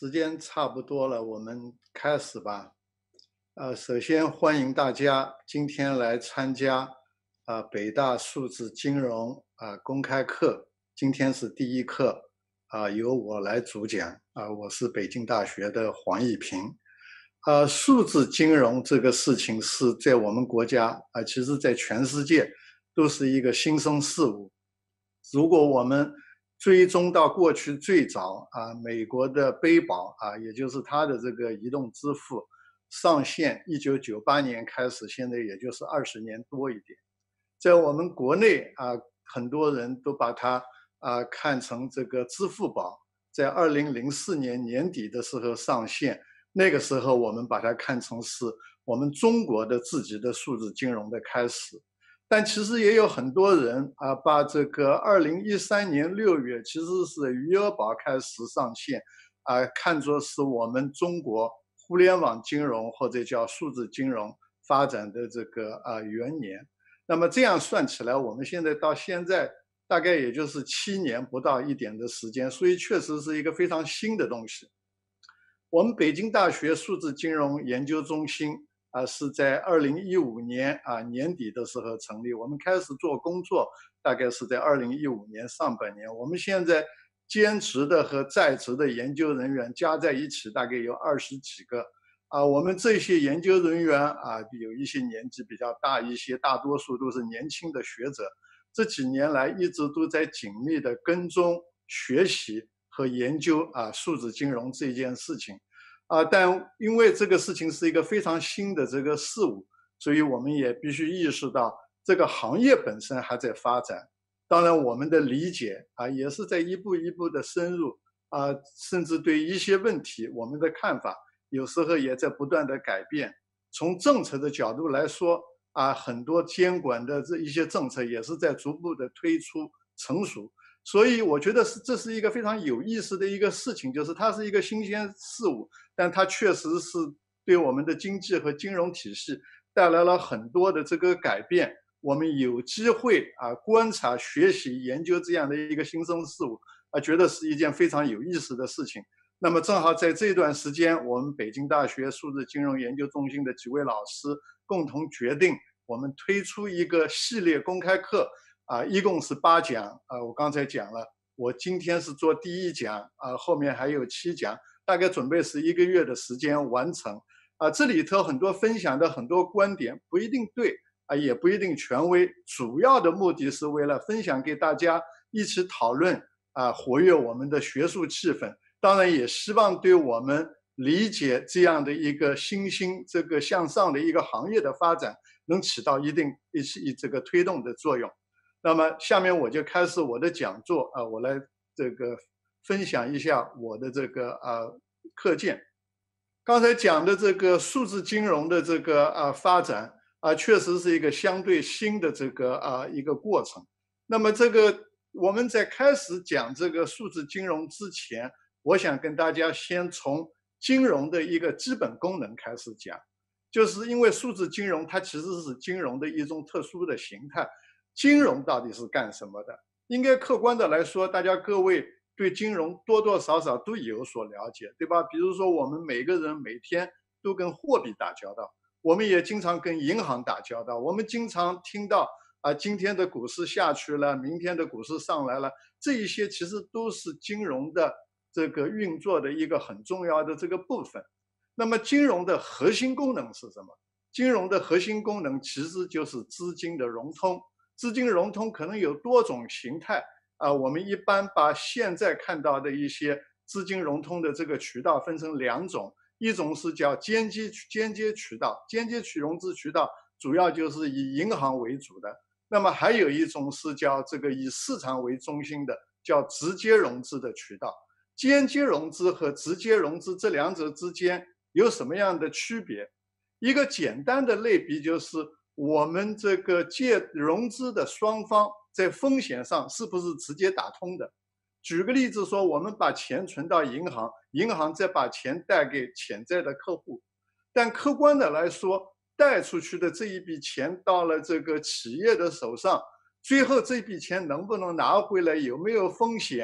时间差不多了，我们开始吧。首先欢迎大家今天来参加北大数字金融公开课。今天是第一课，由我来主讲。我是北京大学的黄毅平。数字金融这个事情是在我们国家其实在全世界都是一个新生事物。如果我们追踪到过去最早美国的背保也就是它的这个移动支付上线，1998年开始，现在也就是20年多一点。在我们国内很多人都把它看成这个支付宝，在2004年年底的时候上线，那个时候我们把它看成是我们中国的自己的数字金融的开始。但其实也有很多人把这个2013年6月，其实是余额宝开始上线看作是我们中国互联网金融或者叫数字金融发展的这个元年。那么这样算起来，我们现在到现在大概也就是7年不到一点的时间，所以确实是一个非常新的东西。我们北京大学数字金融研究中心是在2015年年底的时候成立，我们开始做工作大概是在2015年上半年。我们现在兼职的和在职的研究人员加在一起大概有20几个我们这些研究人员有一些年纪比较大一些，大多数都是年轻的学者，这几年来一直都在紧密的跟踪学习和研究数字金融这件事情但因为这个事情是一个非常新的这个事物，所以我们也必须意识到这个行业本身还在发展。当然我们的理解也是在一步一步的深入甚至对一些问题我们的看法有时候也在不断的改变。从政策的角度来说很多监管的这一些政策也是在逐步的推出成熟。所以我觉得这是一个非常有意思的一个事情，就是它是一个新鲜事物，但它确实是对我们的经济和金融体系带来了很多的这个改变。我们有机会观察、学习、研究这样的一个新生事物觉得是一件非常有意思的事情。那么正好在这段时间，我们北京大学数字金融研究中心的几位老师共同决定，我们推出一个系列公开课一共是8讲我刚才讲了，我今天是做第1讲后面还有7讲，大概准备是1个月的时间完成这里头很多分享的很多观点不一定对也不一定权威，主要的目的是为了分享给大家一起讨论活跃我们的学术气氛，当然也希望对我们理解这样的一个新兴这个向上的一个行业的发展能起到一定这个推动的作用。那么下面我就开始我的讲座我来这个分享一下我的这个课件。刚才讲的这个数字金融的这个发展确实是一个相对新的这个一个过程。那么这个我们在开始讲这个数字金融之前，我想跟大家先从金融的一个基本功能开始讲，就是因为数字金融它其实是金融的一种特殊的形态。金融到底是干什么的？应该客观的来说，大家各位对金融多多少少都有所了解，对吧？比如说我们每个人每天都跟货币打交道，我们也经常跟银行打交道，我们经常听到今天的股市下去了，明天的股市上来了，这一些其实都是金融的这个运作的一个很重要的这个部分。那么金融的核心功能是什么？金融的核心功能其实就是资金的融通。资金融通可能有多种形态我们一般把现在看到的一些资金融通的这个渠道分成2种，一种是叫间接渠道，间接融资渠道主要就是以银行为主的。那么还有一种是叫这个以市场为中心的，叫直接融资的渠道。间接融资和直接融资这2者之间有什么样的区别？一个简单的类比就是我们这个借融资的双方在风险上是不是直接打通的？举个例子说，我们把钱存到银行，银行再把钱贷给潜在的客户，但客观的来说，贷出去的这一笔钱到了这个企业的手上，最后这笔钱能不能拿回来，有没有风险？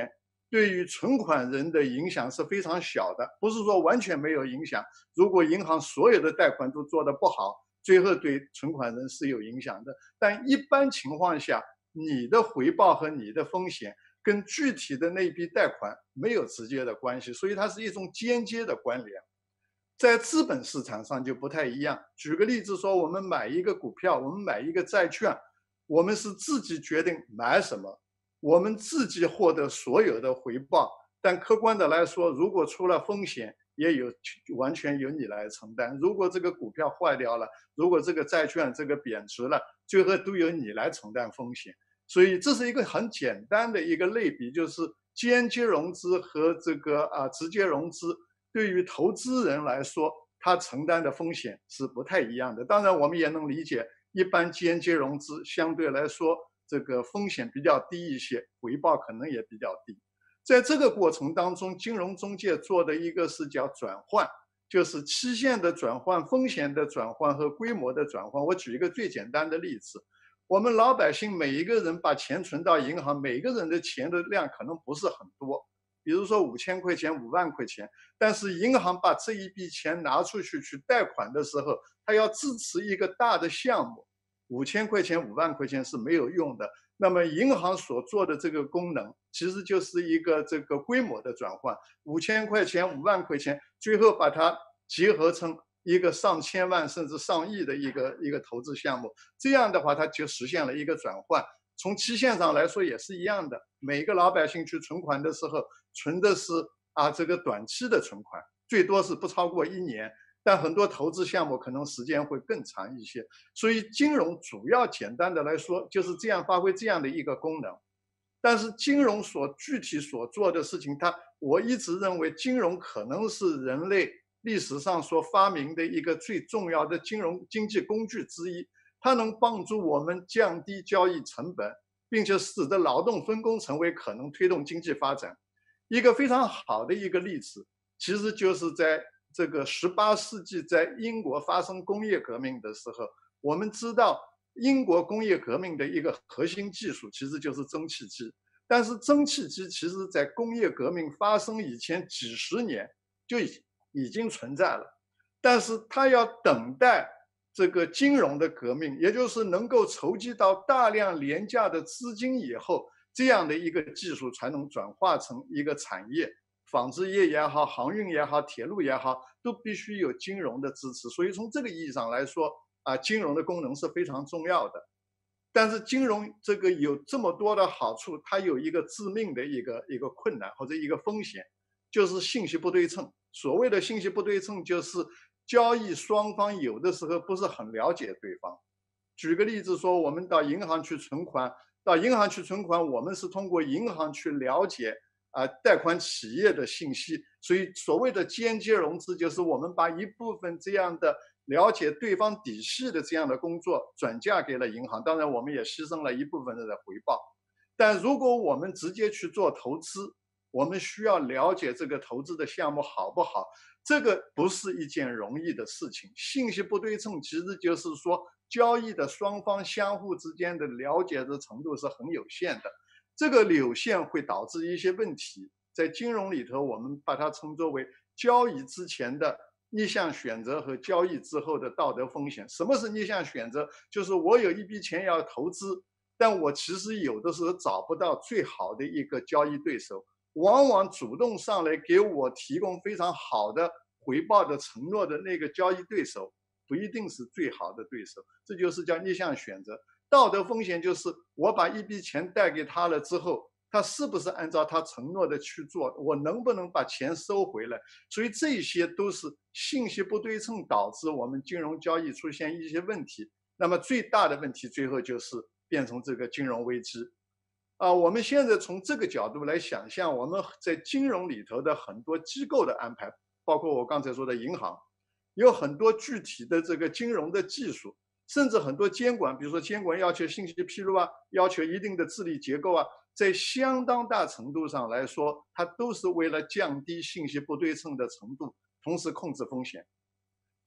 对于存款人的影响是非常小的，不是说完全没有影响。如果银行所有的贷款都做得不好，最后对存款人是有影响的。但一般情况下，你的回报和你的风险跟具体的那笔贷款没有直接的关系，所以它是一种间接的关联。在资本市场上就不太一样。举个例子说，我们买一个股票，我们买一个债券，我们是自己决定买什么，我们自己获得所有的回报。但客观的来说，如果出了风险，也完全由你来承担。如果这个股票坏掉了，如果这个债券这个贬值了，最后都由你来承担风险。所以这是一个很简单的一个类比，就是间接融资和这个直接融资。对于投资人来说，他承担的风险是不太一样的。当然，我们也能理解，一般间接融资相对来说这个风险比较低一些，回报可能也比较低。在这个过程当中，金融中介做的一个是叫转换，就是期限的转换、风险的转换和规模的转换。我举一个最简单的例子，我们老百姓每一个人把钱存到银行，每个人的钱的量可能不是很多，比如说5000块钱、5万块钱，但是银行把这一笔钱拿出去贷款的时候，他要支持一个大的项目，5000块钱、5万块钱是没有用的。那么银行所做的这个功能，其实就是一个这个规模的转换，5000块钱、5万块钱，最后把它结合成一个上千万甚至上亿的一个投资项目，这样的话，它就实现了一个转换。从期限上来说也是一样的，每个老百姓去存款的时候，存的是这个短期的存款，最多是不超过1年，但很多投资项目可能时间会更长一些。所以金融主要简单的来说就是这样发挥这样的一个功能。但是金融具体所做的事情，我一直认为金融可能是人类历史上所发明的一个最重要的金融经济工具之一。它能帮助我们降低交易成本，并且使得劳动分工成为可能推动经济发展。一个非常好的一个例子，其实就是在这个18世纪，在英国发生工业革命的时候，我们知道英国工业革命的一个核心技术其实就是蒸汽机。但是蒸汽机其实在工业革命发生以前几十年就已经存在了，但是它要等待这个金融的革命，也就是能够筹集到大量廉价的资金以后，这样的一个技术才能转化成一个产业。纺织业也好，航运也好，铁路也好，都必须有金融的支持。所以从这个意义上来说，金融的功能是非常重要的。但是金融这个有这么多的好处，它有一个致命的一个困难或者一个风险，就是信息不对称。所谓的信息不对称，就是交易双方有的时候不是很了解对方。举个例子说，我们到银行去存款，我们是通过银行去了解贷款企业的信息，所以所谓的间接融资，就是我们把一部分这样的了解对方底细的这样的工作转嫁给了银行，当然我们也牺牲了一部分的回报。但如果我们直接去做投资，我们需要了解这个投资的项目好不好，这个不是一件容易的事情。信息不对称其实就是说，交易的双方相互之间的了解的程度是很有限的，这个有限会导致一些问题。在金融里头，我们把它称作为交易之前的逆向选择和交易之后的道德风险。什么是逆向选择？就是我有一笔钱要投资，但我其实有的时候找不到最好的一个交易对手，往往主动上来给我提供非常好的回报的承诺的那个交易对手，不一定是最好的对手，这就是叫逆向选择。道德风险就是我把一笔钱贷给他了之后，他是不是按照他承诺的去做，我能不能把钱收回来。所以这些都是信息不对称导致我们金融交易出现一些问题。那么最大的问题最后就是变成这个金融危机。我们现在从这个角度来想象，我们在金融里头的很多机构的安排，包括我刚才说的银行，有很多具体的这个金融的技术，甚至很多监管，比如说监管要求信息披露要求一定的治理结构在相当大程度上来说，它都是为了降低信息不对称的程度，同时控制风险。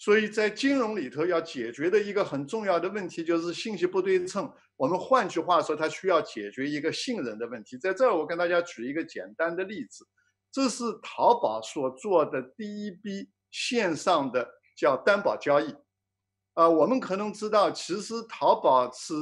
所以在金融里头要解决的一个很重要的问题就是信息不对称。我们换句话说，它需要解决一个信任的问题。在这儿，我跟大家举一个简单的例子，这是淘宝所做的第一笔线上的叫担保交易。我们可能知道，其实淘宝是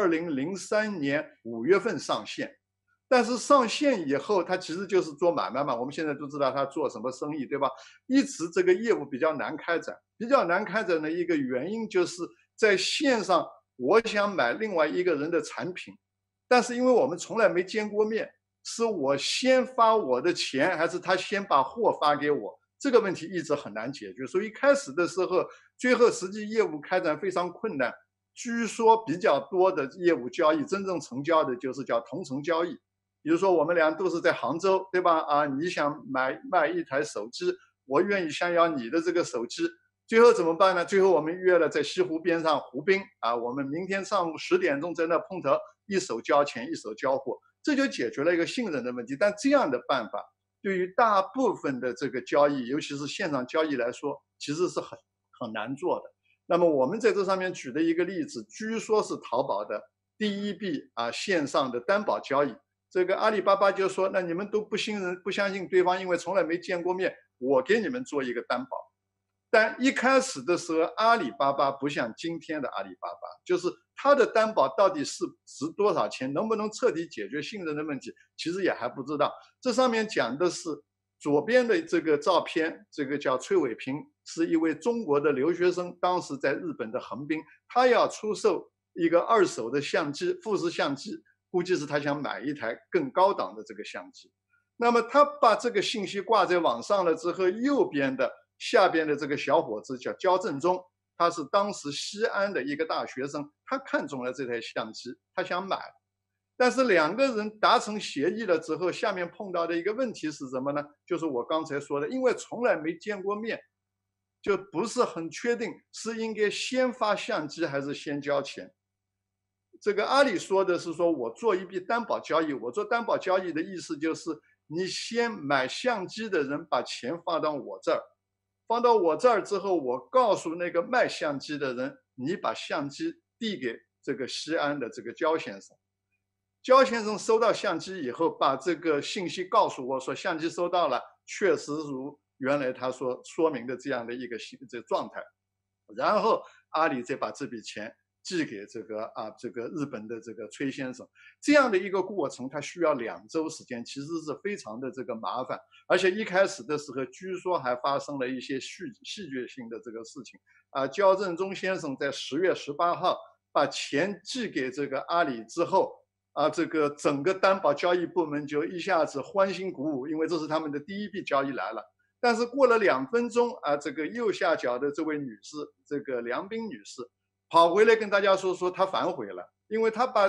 2003年5月份上线，但是上线以后，它其实就是做买卖嘛。我们现在都知道它做什么生意，对吧？一直这个业务比较难开展，比较难开展的一个原因就是在线上，我想买另外一个人的产品，但是因为我们从来没见过面，是我先发我的钱，还是他先把货发给我？这个问题一直很难解决。所以开始的时候，最后实际业务开展非常困难。据说比较多的业务交易，真正成交的就是叫同城交易。比如说我们俩都是在杭州，对吧？你想卖一台手机，我愿意先要你的这个手机，最后怎么办呢？最后我们约了在西湖边上湖滨我们明天上午10点钟在那碰头，一手交钱一手交货，这就解决了一个信任的问题。但这样的办法对于大部分的这个交易，尤其是线上交易来说，其实是很难做的。那么我们在这上面举的一个例子，据说是淘宝的第一笔线上的担保交易。这个阿里巴巴就说，那你们都不信任、不相信对方，因为从来没见过面，我给你们做一个担保。但一开始的时候，阿里巴巴不像今天的阿里巴巴，就是它的担保到底是值多少钱，能不能彻底解决信任的问题，其实也还不知道。这上面讲的是左边的这个照片，这个叫崔伟平，是一位中国的留学生，当时在日本的横滨，他要出售一个二手的相机，富士相机，估计是他想买一台更高档的这个相机。那么他把这个信息挂在网上了之后，右边的下边的这个小伙子叫焦正忠，他是当时西安的一个大学生，他看中了这台相机，他想买。但是两个人达成协议了之后，下面碰到的一个问题是什么呢？就是我刚才说的，因为从来没见过面，就不是很确定是应该先发相机还是先交钱。这个阿里说的是说，我做一笔担保交易，我做担保交易的意思就是，你先买相机的人把钱放到我这儿，放到我这儿之后，我告诉那个卖相机的人，你把相机递给这个西安的这个焦先生。焦先生收到相机以后，把这个信息告诉我说，相机收到了，确实如原来他所说明的这样的一个状态。然后阿里再把这笔钱寄给这个日本的这个崔先生，这样的一个过程，它需要2周时间，其实是非常的这个麻烦，而且一开始的时候，据说还发生了一些戏剧性的这个事情焦正忠先生在10月18号把钱寄给这个阿里之后这个整个担保交易部门就一下子欢欣鼓舞，因为这是他们的第一笔交易来了。但是过了2分钟这个右下角的这位女士，这个梁斌女士，跑回来跟大家说她反悔了，因为她把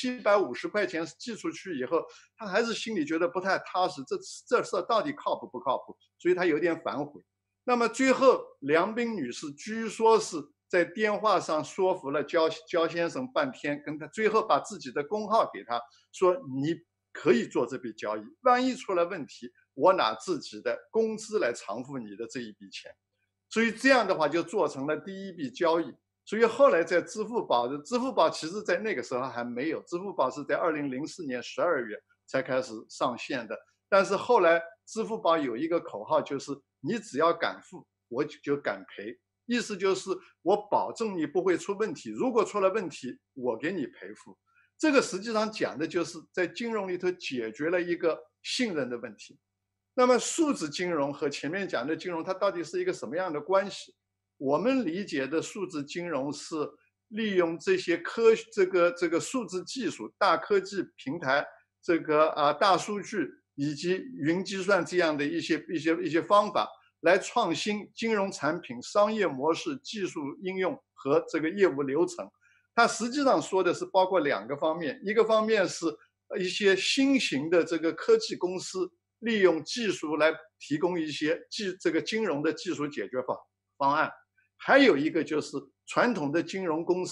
750块钱寄出去以后，她还是心里觉得不太踏实，这事到底靠谱不靠谱？所以她有点反悔。那么最后，梁斌女士据说是在电话上说服了焦先生半天，跟他最后把自己的工号给他，说你可以做这笔交易，万一出了问题，我拿自己的工资来偿付你的这一笔钱。所以这样的话就做成了第一笔交易。所以后来在支付宝其实在那个时候还没有，支付宝是在2004年12月才开始上线的。但是后来支付宝有一个口号，就是你只要敢付，我就敢赔。意思就是我保证你不会出问题，如果出了问题，我给你赔付。这个实际上讲的就是在金融里头解决了一个信任的问题。那么数字金融和前面讲的金融，它到底是一个什么样的关系？我们理解的数字金融是利用这些这个数字技术、大科技平台、这个大数据以及云计算这样的一些方法，来创新金融产品、商业模式、技术应用和这个业务流程。它实际上说的是包括2个方面，一个方面是一些新型的这个科技公司利用技术来提供一些这个金融的技术解决方案，还有一个就是传统的金融公司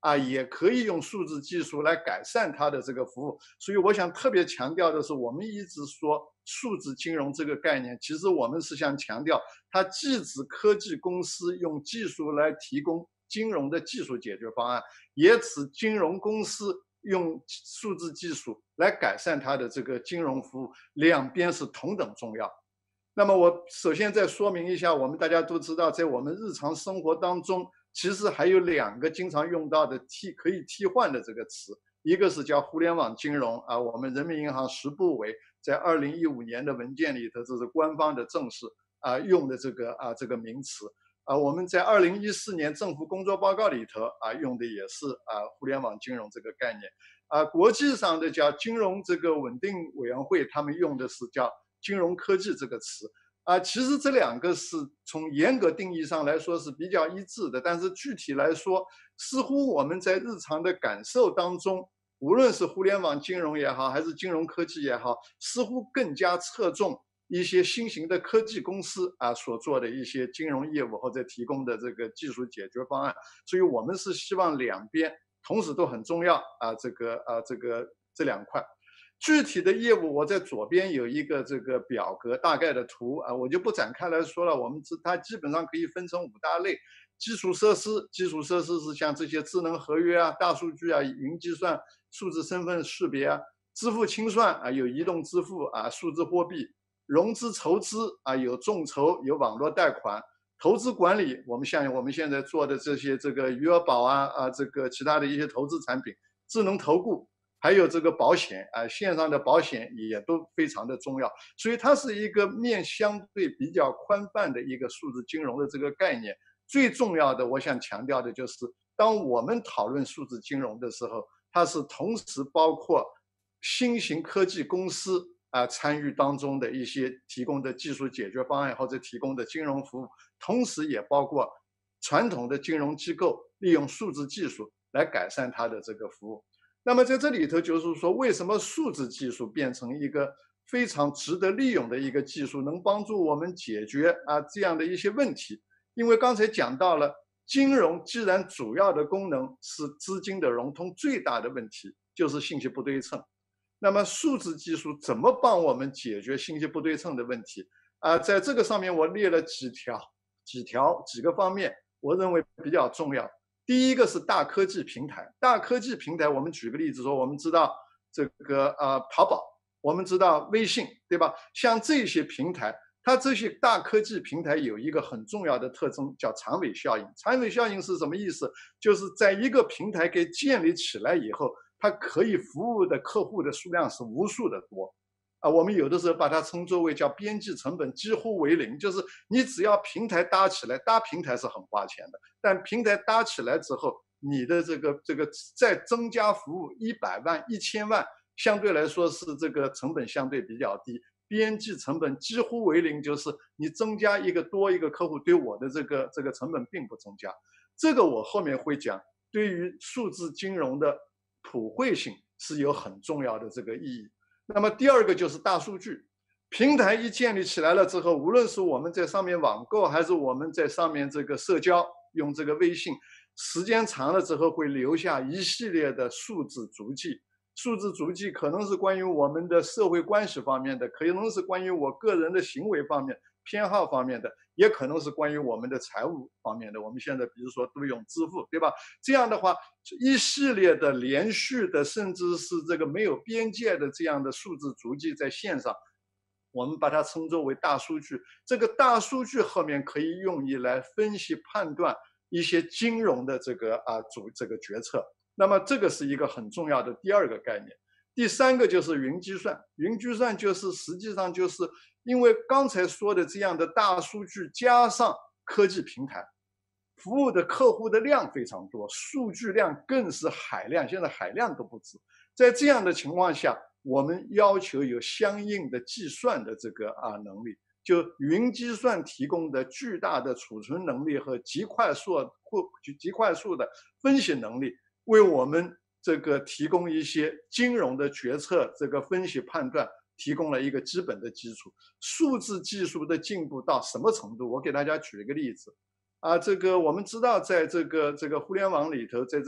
也可以用数字技术来改善它的这个服务。所以我想特别强调的是，我们一直说数字金融这个概念，其实我们是想强调，它既指科技公司用技术来提供金融的技术解决方案，也指金融公司用数字技术来改善它的这个金融服务，两边是同等重要。那么我首先再说明一下，我们大家都知道，在我们日常生活当中，其实还有两个经常用到的可以替换的这个词，一个是叫互联网金融我们人民银行10部委在2015年的文件里头，这是官方的正式用的这个名词我们在2014年政府工作报告里头用的也是互联网金融这个概念国际上的叫金融这个稳定委员会，他们用的是叫金融科技这个词其实这两个是从严格定义上来说是比较一致的，但是具体来说，似乎我们在日常的感受当中，无论是互联网金融也好，还是金融科技也好，似乎更加侧重一些新型的科技公司所做的一些金融业务或者提供的这个技术解决方案。所以我们是希望两边同时都很重要这两块。具体的业务，我在左边有一个这个表格大概的图我就不展开来说了。它基本上可以分成5大类：基础设施，基础设施是像这些智能合约大数据云计算、数字身份识别支付清算有移动支付数字货币；融资筹资有众筹、有网络贷款；投资管理，像我们现在做的这些这个余额宝这个其他的一些投资产品；智能投顾。还有这个保险线上的保险也都非常的重要，所以它是一个面相对比较宽泛的一个数字金融的这个概念。最重要的，我想强调的就是，当我们讨论数字金融的时候，它是同时包括新型科技公司参与当中的一些提供的技术解决方案或者提供的金融服务，同时也包括传统的金融机构利用数字技术来改善它的这个服务。那么在这里头就是说，为什么数字技术变成一个非常值得利用的一个技术，能帮助我们解决这样的一些问题？因为刚才讲到了，金融既然主要的功能是资金的融通，最大的问题就是信息不对称。那么数字技术怎么帮我们解决信息不对称的问题？在这个上面我列了几个方面，我认为比较重要。第一个是大科技平台，大科技平台，我们举个例子说，我们知道这个淘宝，我们知道微信，对吧？像这些平台，它这些大科技平台有一个很重要的特征，叫长尾效应。长尾效应是什么意思？就是在一个平台给建立起来以后，它可以服务的客户的数量是无数的多。我们有的时候把它称作为叫边际成本几乎为零，就是你只要平台搭起来，搭平台是很花钱的，但平台搭起来之后，你的这个再增加服务100万、1000万，相对来说是这个成本相对比较低，边际成本几乎为零，就是你增加多一个客户，对我的这个成本并不增加。这个我后面会讲，对于数字金融的普惠性是有很重要的这个意义。那么第二个就是大数据平台一建立起来了之后，无论是我们在上面网购，还是我们在上面这个社交，用这个微信，时间长了之后会留下一系列的数字足迹。数字足迹可能是关于我们的社会关系方面的，可能是关于我个人的行为方面、偏好方面的，也可能是关于我们的财务方面的。我们现在比如说都用支付，对吧？这样的话，一系列的连续的，甚至是这个没有边界的这样的数字足迹在线上，我们把它称作为大数据。这个大数据后面可以用以来分析判断一些金融的这个决策。那么这个是一个很重要的第二个概念。第三个就是云计算，云计算就是实际上就是因为刚才说的这样的大数据加上科技平台，服务的客户的量非常多，数据量更是海量，现在海量都不止。在这样的情况下，我们要求有相应的计算的这个能力，就云计算提供的巨大的储存能力和极快速的分析能力，为我们这个提供一些金融的决策这个分析判断提供了一个基本的基础。数字技术的进步到什么程度？我给大家举一个例子这个我们知道，在这个互联网里头，在这个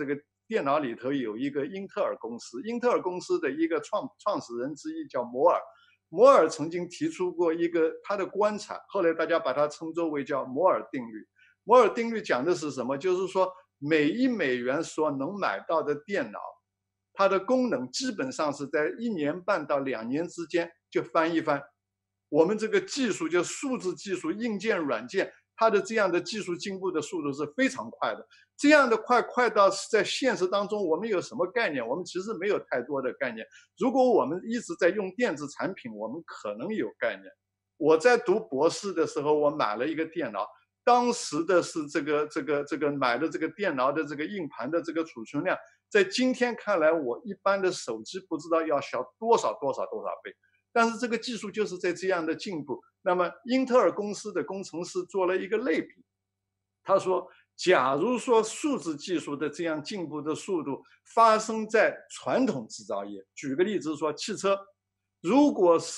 电脑里头有一个英特尔公司，英特尔公司的一个创始人之一叫摩尔。摩尔曾经提出过一个他的观察，后来大家把它称作为叫摩尔定律。摩尔定律讲的是什么？就是说每$1所能买到的电脑，它的功能基本上是在1年半到2年之间就翻一番。我们这个技术，就数字技术、硬件、软件，它的这样的技术进步的速度是非常快的。这样的快到在现实当中，我们有什么概念？我们其实没有太多的概念。如果我们一直在用电子产品，我们可能有概念。我在读博士的时候，我买了一个电脑，当时的是这个买的这个电脑的这个硬盘的这个储存量，在今天看来，我一般的手机不知道要小多少倍。但是这个技术就是在这样的进步。那么英特尔公司的工程师做了一个类比，他说，假如说数字技术的这样进步的速度发生在传统制造业，举个例子说汽车，如果是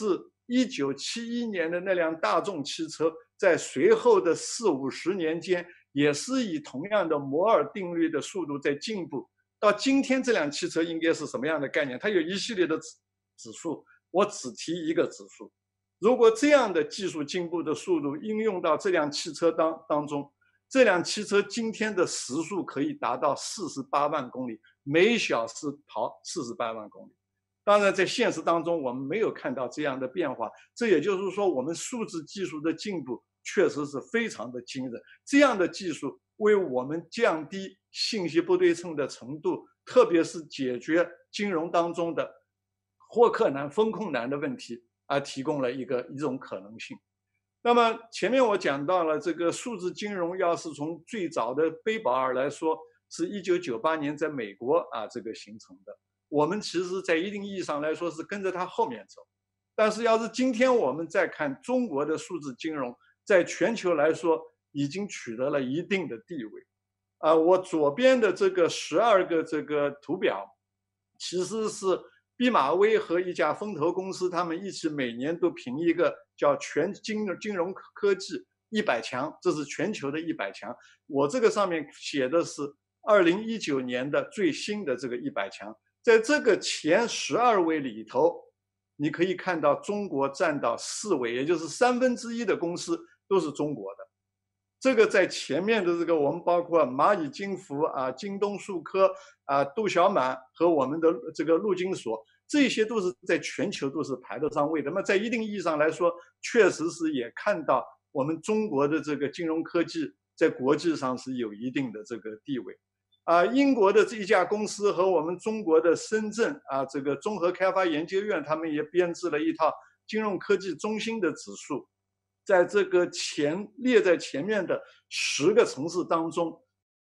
1971年的那辆大众汽车，在随后的40-50年间，也是以同样的摩尔定律的速度在进步，到今天这辆汽车应该是什么样的概念？它有一系列的指数，我只提一个指数。如果这样的技术进步的速度应用到这辆汽车当中，这辆汽车今天的时速可以达到48万公里，每小时跑48万公里。当然，在现实当中，我们没有看到这样的变化。这也就是说，我们数字技术的进步确实是非常的惊人。这样的技术为我们降低信息不对称的程度，特别是解决金融当中的获客难、风控难的问题，而提供了一种可能性。那么前面我讲到了这个数字金融，要是从最早的贝保尔来说，是1998年在美国这个形成的。我们其实在一定意义上来说是跟着它后面走。但是要是今天我们再看中国的数字金融，在全球来说已经取得了一定的地位。我左边的这个12个这个图表，其实是毕马威和一家风投公司，他们一起每年都评一个叫全金融科技100强，这是全球的100强。我这个上面写的是2019年的最新的这个100强，在这个前12位里头，你可以看到中国占到4位，也就是1/3的公司都是中国的。这个在前面的这个，我们包括蚂蚁金服京东数科杜小满和我们的这个陆金所，这些都是在全球都是排得上位的。那么在一定意义上来说，确实是也看到我们中国的这个金融科技在国际上是有一定的这个地位。英国的这一家公司和我们中国的深圳这个综合开发研究院，他们也编制了一套金融科技中心的指数。在这个列在前面的10个城市当中，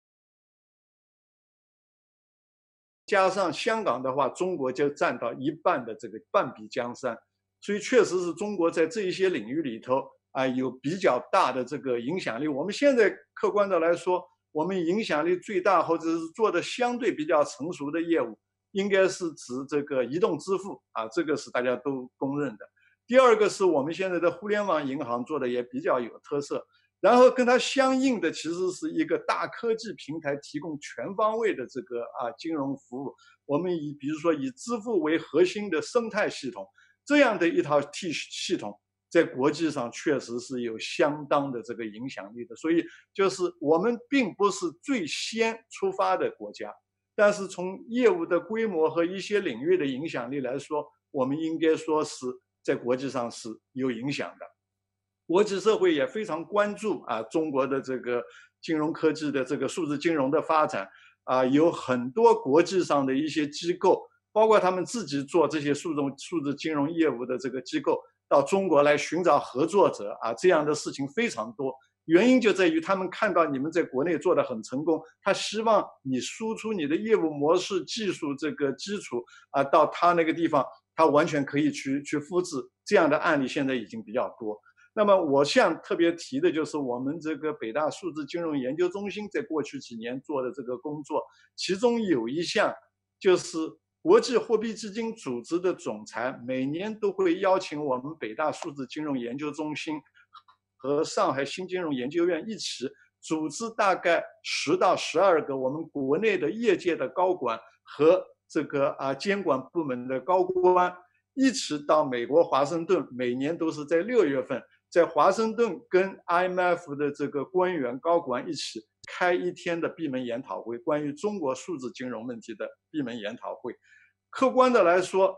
加上香港的话，中国就占到一半的这个半壁江山。所以确实是中国在这一些领域里头有比较大的这个影响力。我们现在客观的来说，我们影响力最大或者是做的相对比较成熟的业务，应该是指这个移动支付这个是大家都公认的。第二个是我们现在的互联网银行做的也比较有特色，然后跟它相应的其实是一个大科技平台，提供全方位的这个金融服务。我们比如说以支付为核心的生态系统，这样的一套系统，在国际上确实是有相当的这个影响力的。所以就是我们并不是最先出发的国家，但是从业务的规模和一些领域的影响力来说，我们应该说是在国际上是有影响的。国际社会也非常关注中国的这个金融科技的这个数字金融的发展有很多国际上的一些机构，包括他们自己做这些数字金融业务的这个机构，到中国来寻找合作者这样的事情非常多。原因就在于他们看到你们在国内做得很成功，他希望你输出你的业务模式、技术这个基础到他那个地方，他完全可以去复制。这样的案例现在已经比较多。那么我想特别提的就是我们这个北大数字金融研究中心在过去几年做的这个工作，其中有一项就是国际货币基金组织的总裁每年都会邀请我们北大数字金融研究中心和上海新金融研究院一起组织大概10到12个我们国内的业界的高管和这个监管部门的高官，一起到美国华盛顿，每年都是在6月份，在华盛顿跟 IMF 的这个官员高管一起开1天的闭门研讨会，关于中国数字金融问题的闭门研讨会。客观的来说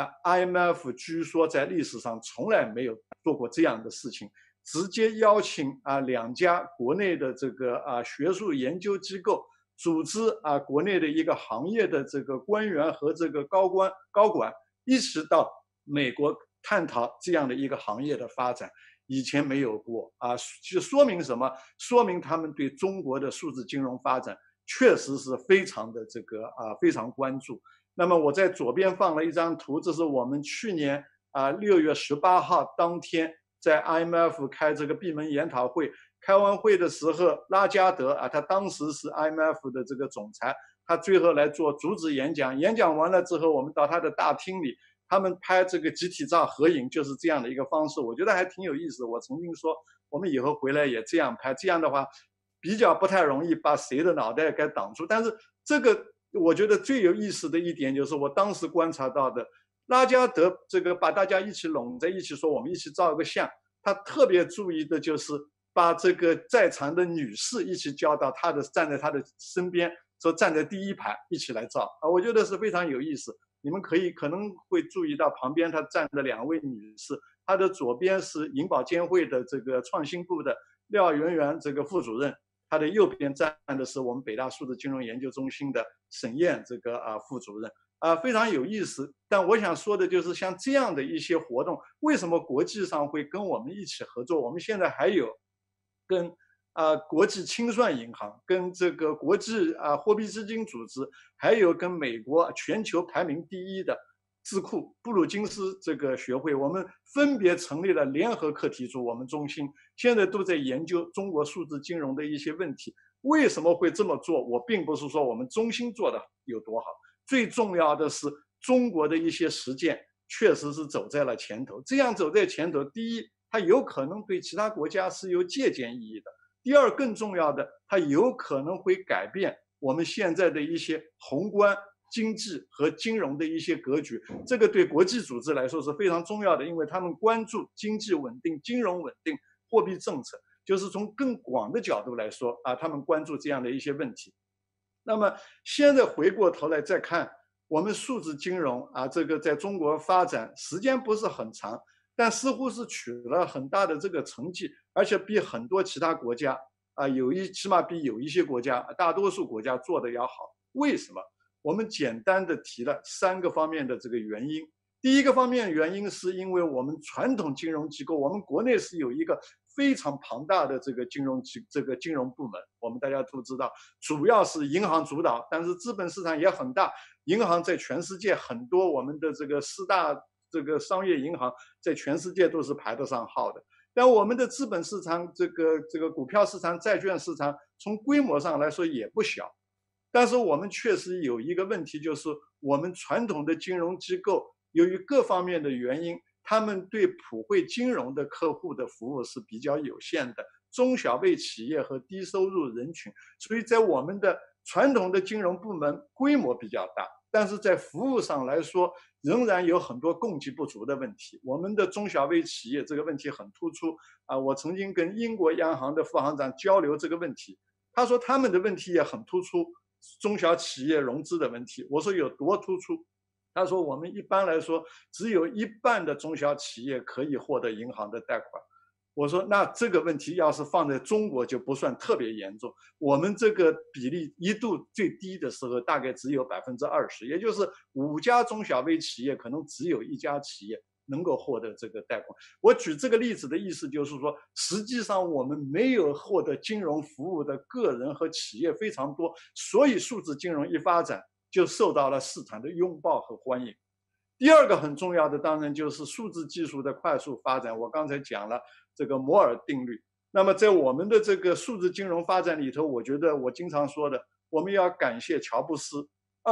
，IMF 据说在历史上从来没有做过这样的事情，直接邀请2家国内的这个学术研究机构，组织国内的一个行业的这个官员和这个高管一起到美国探讨这样的一个行业的发展，以前没有过就说明什么？说明他们对中国的数字金融发展确实是非常的非常关注。那么我在左边放了一张图，这是我们去年6月18号当天在 IMF 开这个闭门研讨会。开完会的时候，拉加德他当时是 IMF 的这个总裁，他最后来做主旨演讲。演讲完了之后，我们到他的大厅里，他们拍这个集体照合影，就是这样的一个方式，我觉得还挺有意思。我曾经说，我们以后回来也这样拍，这样的话比较不太容易把谁的脑袋给挡住。但是这个我觉得最有意思的一点就是我当时观察到的，拉加德这个把大家一起拢在一起说我们一起照个相，他特别注意的就是把这个在场的女士一起叫到站在他的身边，说站在第一排一起来照我觉得是非常有意思。你们可能会注意到旁边他站的2位女士，他的左边是银保监会的这个创新部的廖媛媛这个副主任，他的右边站的是我们北大数字金融研究中心的沈燕这个副主任非常有意思。但我想说的就是像这样的一些活动，为什么国际上会跟我们一起合作？我们现在还有跟国际清算银行、跟这个国际货币基金组织，还有跟美国全球排名第1的智库布鲁金斯这个学会，我们分别成立了联合课题组，我们中心现在都在研究中国数字金融的一些问题。为什么会这么做？我并不是说我们中心做的有多好，最重要的是中国的一些实践确实是走在了前头。这样走在前头，第一，它有可能对其他国家是有借鉴意义的；第二，更重要的，它有可能会改变我们现在的一些宏观经济和金融的一些格局。这个对国际组织来说是非常重要的，因为他们关注经济稳定、金融稳定、货币政策，就是从更广的角度来说他们关注这样的一些问题。那么现在回过头来再看我们数字金融这个在中国发展时间不是很长，但似乎是取了很大的这个成绩，而且比很多其他国家起码比有一些国家，大多数国家做的要好。为什么？我们简单的提了3个方面的这个原因。第一个方面原因是因为我们传统金融机构，我们国内是有一个非常庞大的这个金融部门，我们大家都知道，主要是银行主导，但是资本市场也很大。银行在全世界很多，我们的这个4大这个商业银行在全世界都是排得上号的。但我们的资本市场，这个股票市场、债券市场，从规模上来说也不小。但是我们确实有一个问题，就是我们传统的金融机构由于各方面的原因，他们对普惠金融的客户的服务是比较有限的，中小微企业和低收入人群，所以在我们的传统的金融部门规模比较大，但是在服务上来说仍然有很多供给不足的问题。我们的中小微企业这个问题很突出我曾经跟英国央行的副行长交流这个问题，他说他们的问题也很突出，中小企业融资的问题。我说有多突出？他说我们一般来说只有1半的中小企业可以获得银行的贷款。我说那这个问题要是放在中国就不算特别严重，我们这个比例一度最低的时候大概只有20%，也就是5家中小微企业可能只有1家企业能够获得这个贷款。我举这个例子的意思就是说，实际上我们没有获得金融服务的个人和企业非常多，所以数字金融一发展就受到了市场的拥抱和欢迎。第二个很重要的当然就是数字技术的快速发展，我刚才讲了这个摩尔定律。那么在我们的这个数字金融发展里头，我觉得我经常说的，我们要感谢乔布斯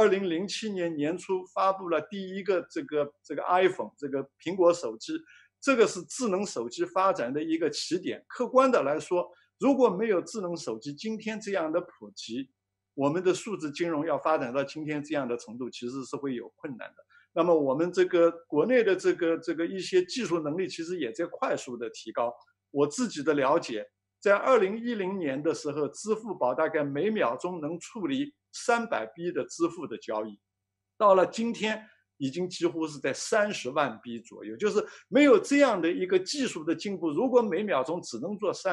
2007年年初发布了第一个这个 iPhone 这个苹果手机，这个是智能手机发展的一个起点。客观的来说， 如果没有智能手机今天这样的普及，我们的数字金融要发展到今天这样的程度，其实是会有困难的。那么我们这个国内的这个一些技术能力，其实也在快速的提高。我自己的了解，在2010年的时候，支付宝大概每秒钟能处理300B 的支付的交易，到了今天已经几乎是在30万 B 左右。就是没有这样的一个技术的进步，如果每秒钟只能做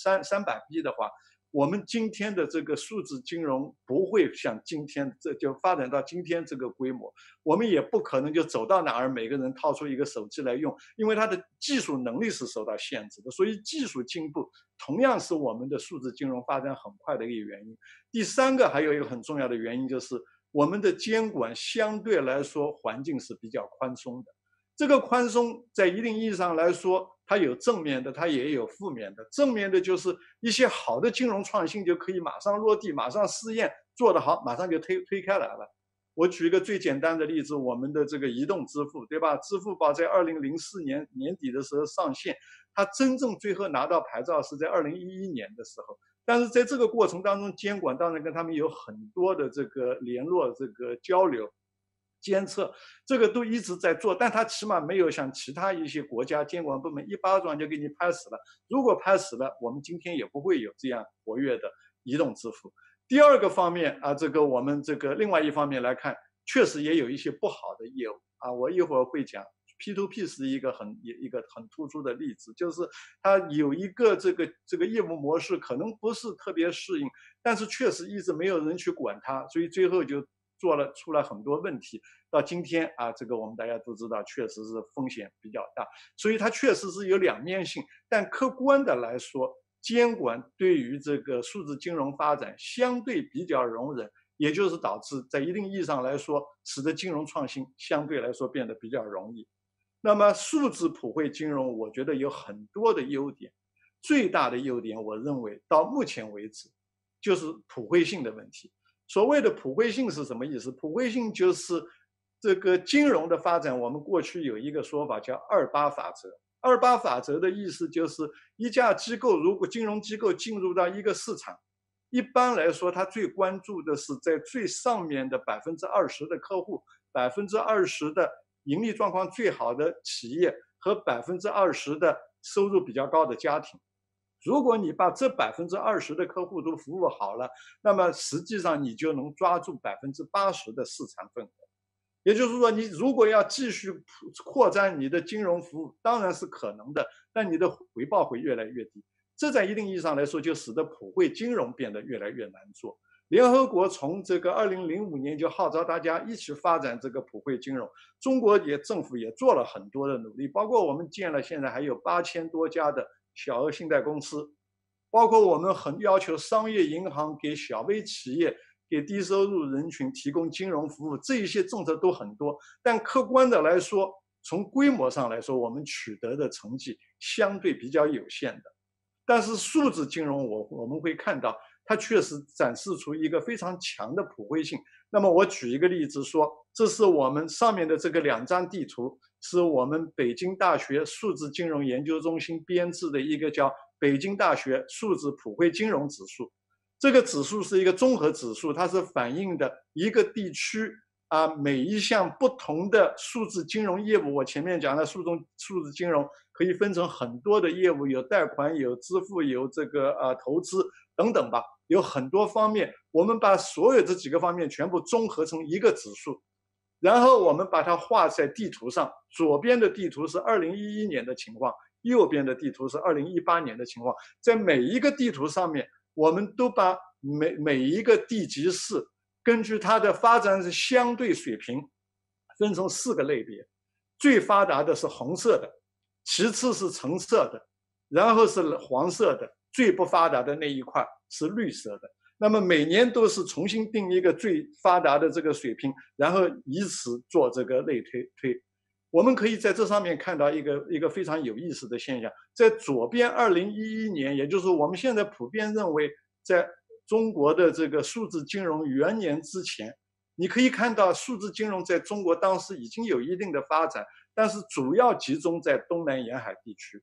300B 的话，我们今天的这个数字金融不会像今天这就发展到今天这个规模，我们也不可能就走到哪儿每个人掏出一个手机来用，因为它的技术能力是受到限制的。所以技术进步同样是我们的数字金融发展很快的一个原因。第三个还有一个很重要的原因，就是我们的监管相对来说环境是比较宽松的。这个宽松在一定意义上来说，它有正面的，它也有负面的。正面的就是一些好的金融创新就可以马上落地，马上试验，做得好，马上就推开来了。我举一个最简单的例子，我们的这个移动支付，对吧？支付宝在2004年年底的时候上线，它真正最后拿到牌照是在2011年的时候。但是在这个过程当中，监管当然跟他们有很多的这个联络、这个交流、监测，这个都一直在做，但它起码没有像其他一些国家监管部门一巴掌就给你拍死了。如果拍死了，我们今天也不会有这样活跃的移动支付。第二个方面啊，这个我们这个另外一方面来看，确实也有一些不好的业务啊，我一会儿会讲。P2P 是一个很突出的例子，就是它有一个这个业务模式可能不是特别适应，但是确实一直没有人去管它，所以最后就出了很多问题。到今天啊，这个我们大家都知道，确实是风险比较大，所以它确实是有两面性。但客观的来说，监管对于这个数字金融发展相对比较容忍，也就是导致在一定意义上来说，使得金融创新相对来说变得比较容易。那么数字普惠金融，我觉得有很多的优点，最大的优点，我认为到目前为止，就是普惠性的问题。所谓的普惠性是什么意思？普惠性就是这个金融的发展，我们过去有一个说法叫“2·8法则”。2·8法则的意思就是，一家机构如果金融机构进入到一个市场，一般来说，他最关注的是在最上面的20%的客户，20%的盈利状况最好的企业和20%的收入比较高的家庭。如果你把这20%的客户都服务好了，那么实际上你就能抓住80%的市场份额。也就是说，你如果要继续扩展你的金融服务，当然是可能的，但你的回报会越来越低。这在一定意义上来说，就使得普惠金融变得越来越难做。联合国从这个2005年就号召大家一起发展这个普惠金融，中国政府也做了很多的努力，包括我们建了现在还有8000多家的小额信贷公司，包括我们很要求商业银行给小微企业、给低收入人群提供金融服务，这一些政策都很多。但客观的来说，从规模上来说，我们取得的成绩相对比较有限的。但是数字金融我们会看到，它确实展示出一个非常强的普惠性。那么我举一个例子说，这是我们上面的这个2张地图，是我们北京大学数字金融研究中心编制的一个叫北京大学数字普惠金融指数。这个指数是一个综合指数，它是反映的一个地区每一项不同的数字金融业务。我前面讲的数字金融可以分成很多的业务，有贷款、有支付、有这个投资等等吧，有很多方面。我们把所有这几个方面全部综合成一个指数，然后我们把它画在地图上。左边的地图是2011年的情况，右边的地图是2018年的情况。在每一个地图上面，我们都把每一个地级市根据它的发展是相对水平分成4个类别，最发达的是红色的，其次是橙色的，然后是黄色的，最不发达的那一块是绿色的。那么每年都是重新定一个最发达的这个水平，然后以此做这个类推。我们可以在这上面看到一个非常有意思的现象，在左边2011年，也就是我们现在普遍认为在中国的这个数字金融元年之前，你可以看到数字金融在中国当时已经有一定的发展，但是主要集中在东南沿海地区。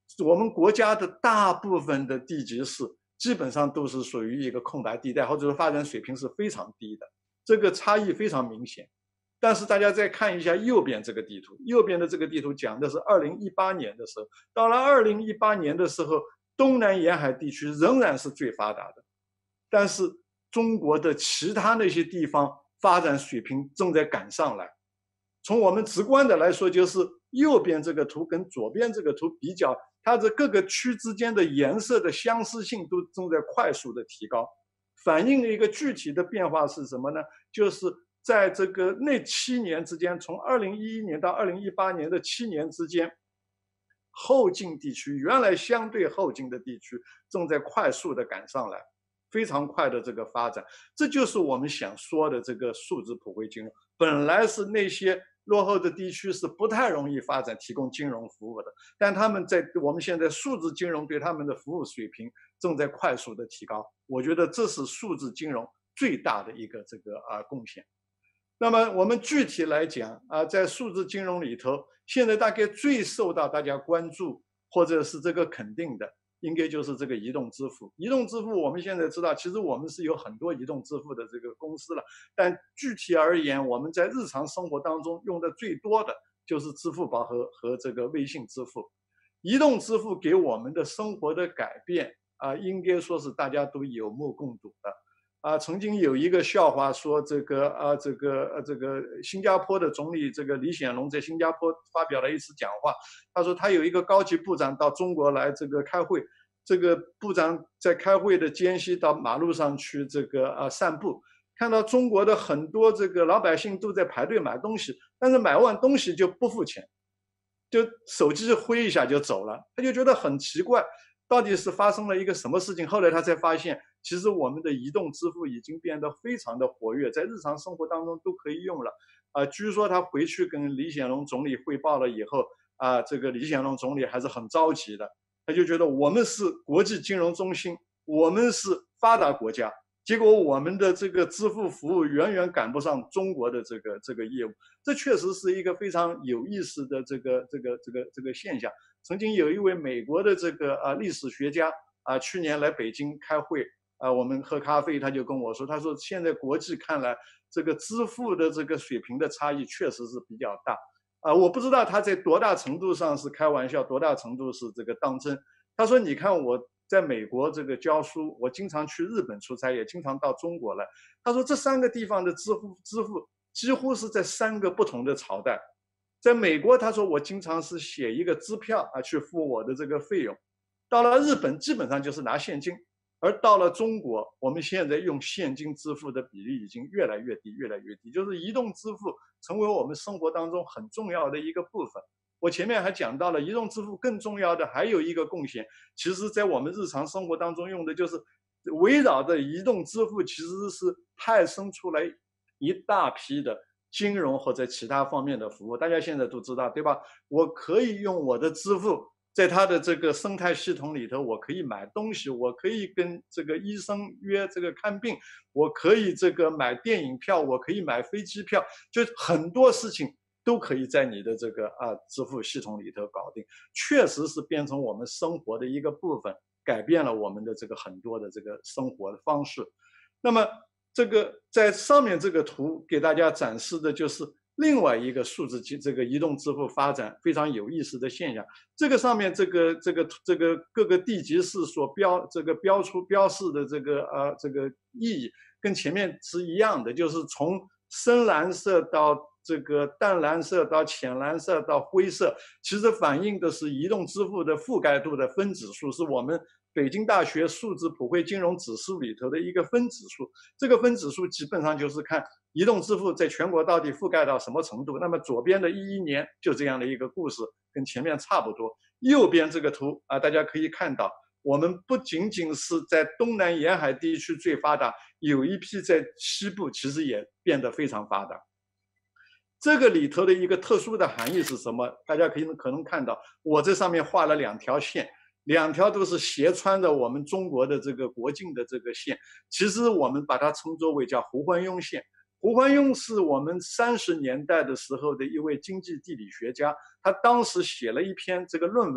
我们国家的大部分的地级市基本上都是属于一个空白地带，或者说发展水平是非常低的，这个差异非常明显。但是大家再看一下右边这个地图，右边的这个地图讲的是2018年的时候，到了2018年的时候，东南沿海地区仍然是最发达的，但是中国的其他那些地方发展水平正在赶上来。从我们直观的来说，就是右边这个图跟左边这个图比较，它的各个区之间的颜色的相似性都正在快速的提高，反映了一个具体的变化是什么呢？就是在这个那7年之间，从2011年到2018年的7年之间，后进地区原来相对后进的地区正在快速的赶上来，非常快的这个发展，这就是我们想说的这个数字普惠金融。本来是那些落后的地区是不太容易发展提供金融服务的，但他们在我们现在数字金融对他们的服务水平正在快速的提高，我觉得这是数字金融最大的一个这个贡献。那么我们具体来讲在数字金融里头，现在大概最受到大家关注或者是这个肯定的，应该就是这个移动支付。移动支付我们现在知道，其实我们是有很多移动支付的这个公司了，但具体而言，我们在日常生活当中用的最多的就是支付宝和这个微信支付。移动支付给我们的生活的改变应该说是大家都有目共睹的。曾经有一个笑话说，这个新加坡的总理这个李显龙在新加坡发表了一次讲话，他说他有一个高级部长到中国来这个开会，这个部长在开会的间隙到马路上去这个散步，看到中国的很多这个老百姓都在排队买东西，但是买完东西就不付钱，就手机挥一下就走了，他就觉得很奇怪，到底是发生了一个什么事情？后来他才发现，其实我们的移动支付已经变得非常的活跃，在日常生活当中都可以用了。据说他回去跟李显龙总理汇报了以后，这个李显龙总理还是很着急的，他就觉得我们是国际金融中心，我们是发达国家，结果我们的这个支付服务远远赶不上中国的这个业务，这确实是一个非常有意思的这个现象。曾经有一位美国的这个历史学家去年来北京开会我们喝咖啡，他就跟我说，他说现在国际看来，这个支付的这个水平的差异确实是比较大我不知道他在多大程度上是开玩笑，多大程度是这个当真。他说，你看我在美国这个教书，我经常去日本出差，也经常到中国来。他说这3个地方的支付几乎是在3个不同的朝代。在美国，他说我经常是写一个支票去付我的这个费用。到了日本，基本上就是拿现金，而到了中国，我们现在用现金支付的比例已经越来越低，越来越低。就是移动支付成为我们生活当中很重要的一个部分。我前面还讲到了，移动支付更重要的还有一个贡献，其实在我们日常生活当中用的就是围绕着移动支付，其实是派生出来一大批的金融或者其他方面的服务，大家现在都知道，对吧？我可以用我的支付，在它的这个生态系统里头，我可以买东西，我可以跟这个医生约这个看病，我可以这个买电影票，我可以买飞机票，就很多事情都可以在你的这个支付系统里头搞定，确实是变成我们生活的一个部分，改变了我们的这个很多的这个生活的方式。那么这个在上面这个图给大家展示的就是另外一个数字这个移动支付发展非常有意思的现象。这个上面这个各个地级市所标示的这个意义跟前面是一样的，就是从深蓝色到这个淡蓝色到浅蓝色到灰色，其实反映的是移动支付的覆盖度的分指数，是我们北京大学数字普惠金融指数里头的一个分指数。这个分指数基本上就是看移动支付在全国到底覆盖到什么程度。那么左边的11年就这样的一个故事，跟前面差不多。右边这个图大家可以看到，我们不仅仅是在东南沿海地区最发达，有一批在西部其实也变得非常发达。这个里头的一个特殊的含义是什么？大家可能看到，我这上面画了2条线，2条都是斜穿着我们中国的这个国境的这个线。其实我们把它称作为叫胡焕庸线。胡焕庸是我们30年代的时候的一位经济地理学家，他当时写了一篇这个论文，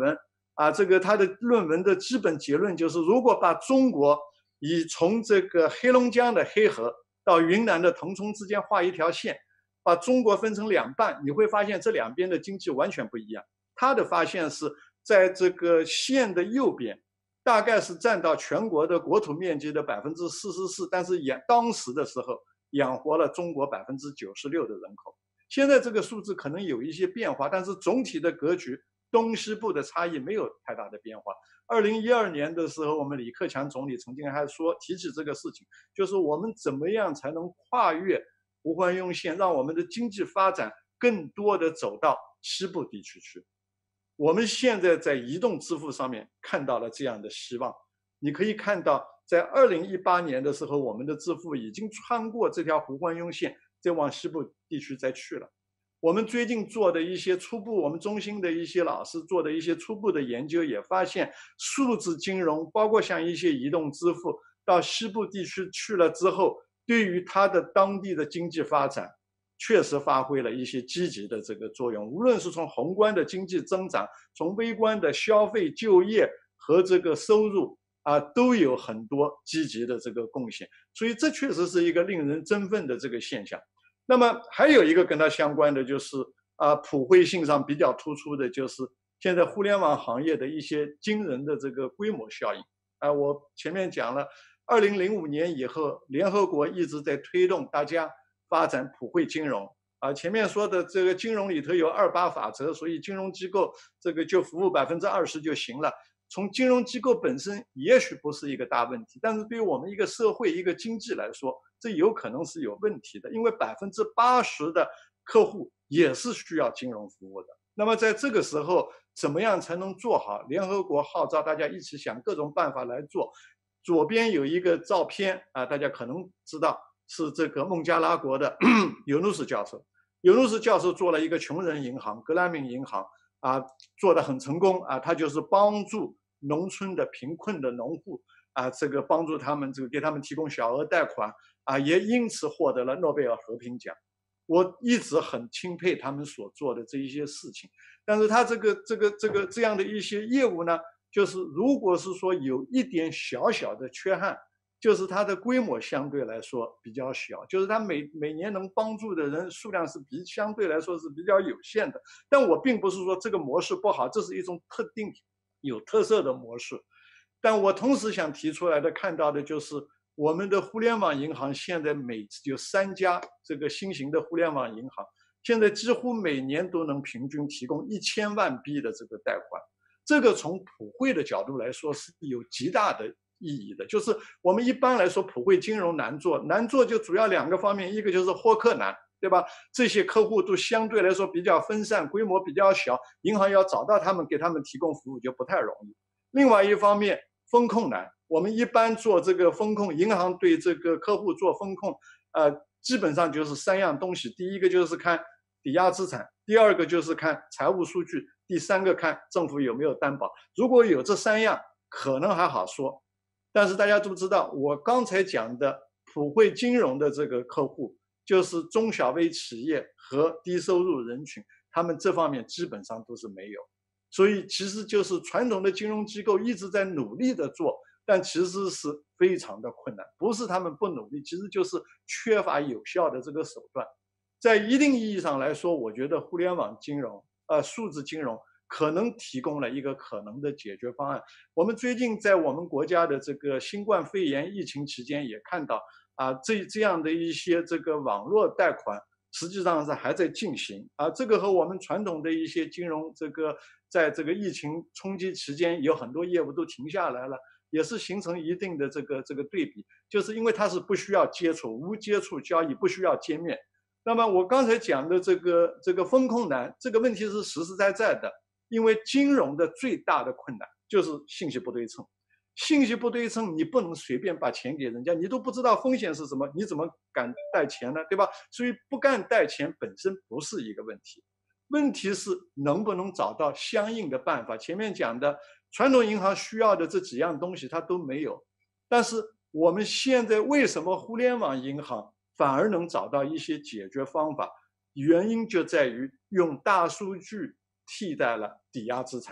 这个他的论文的基本结论就是，如果把中国从这个黑龙江的黑河到云南的腾冲之间画一条线，把中国分成两半，你会发现这两边的经济完全不一样。他的发现是在这个线的右边，大概是占到全国的国土面积的44%，但是当时的时候养活了中国96%的人口。现在这个数字可能有一些变化，但是总体的格局东西部的差异没有太大的变化。2012年的时候，我们李克强总理曾经还提起这个事情，就是我们怎么样才能跨越胡欢庸线，让我们的经济发展更多的走到西部地区去。我们现在在移动支付上面看到了这样的希望。你可以看到，在2018年的时候，我们的支付已经穿过这条胡欢庸线，再往西部地区再去了。我们最近做的一些我们中心的一些老师做的一些初步的研究也发现，数字金融包括像一些移动支付到西部地区去了之后，对于它的当地的经济发展确实发挥了一些积极的这个作用。无论是从宏观的经济增长，从微观的消费、就业和这个收入都有很多积极的这个贡献。所以这确实是一个令人振奋的这个现象。那么还有一个跟它相关的就是普惠性上比较突出的就是现在互联网行业的一些惊人的这个规模效应。我前面讲了，2005年以后，联合国一直在推动大家发展普惠金融。前面说的这个金融里头有28法则，所以金融机构这个就服务20%就行了。从金融机构本身也许不是一个大问题，但是对于我们一个社会、一个经济来说，这有可能是有问题的，因为80%的客户也是需要金融服务的。那么在这个时候，怎么样才能做好？联合国号召大家一起想各种办法来做。左边有一个照片大家可能知道是这个孟加拉国的尤努斯教授。尤努斯教授做了一个穷人银行——格拉敏银行做得很成功他就是帮助农村的贫困的农户这个帮助他们给他们提供小额贷款也因此获得了诺贝尔和平奖。我一直很钦佩他们所做的这一些事情，但是他这样的一些业务呢，就是如果是说有一点小小的缺憾，就是它的规模相对来说比较小，就是它每年能帮助的人数量是相对来说是比较有限的。但我并不是说这个模式不好，这是一种特定有特色的模式。但我同时想提出来的看到的就是我们的互联网银行现在有3家这个新型的互联网银行，现在几乎每年都能平均提供1000万币的这个贷款。这个从普惠的角度来说是有极大的意义的。就是我们一般来说普惠金融难做就主要2个方面，一个就是获客难，对吧？这些客户都相对来说比较分散，规模比较小，银行要找到他们给他们提供服务就不太容易。另外一方面，风控难。我们一般做这个风控，银行对这个客户做风控基本上就是3样东西。第一个就是看抵押资产，第二个就是看财务数据，第3个看政府有没有担保。如果有这3样可能还好说，但是大家都知道我刚才讲的普惠金融的这个客户就是中小微企业和低收入人群，他们这方面基本上都是没有。所以其实就是传统的金融机构一直在努力的做，但其实是非常的困难。不是他们不努力，其实就是缺乏有效的这个手段。在一定意义上来说，我觉得互联网金融数字金融可能提供了一个可能的解决方案。我们最近在我们国家的这个新冠肺炎疫情期间也看到这样的一些这个网络贷款实际上是还在进行这个和我们传统的一些金融在这个疫情冲击期间有很多业务都停下来了，也是形成一定的这个对比，就是因为它是不需要接触，无接触交易，不需要见面。那么我刚才讲的这个风控难这个问题是实实在在的，因为金融的最大的困难就是信息不对称。信息不对称，你不能随便把钱给人家，你都不知道风险是什么，你怎么敢贷钱呢？对吧？所以不敢贷钱本身不是一个问题，问题是能不能找到相应的办法。前面讲的传统银行需要的这几样东西它都没有，但是我们现在为什么互联网银行反而能找到一些解决方法？原因就在于用大数据替代了抵押资产。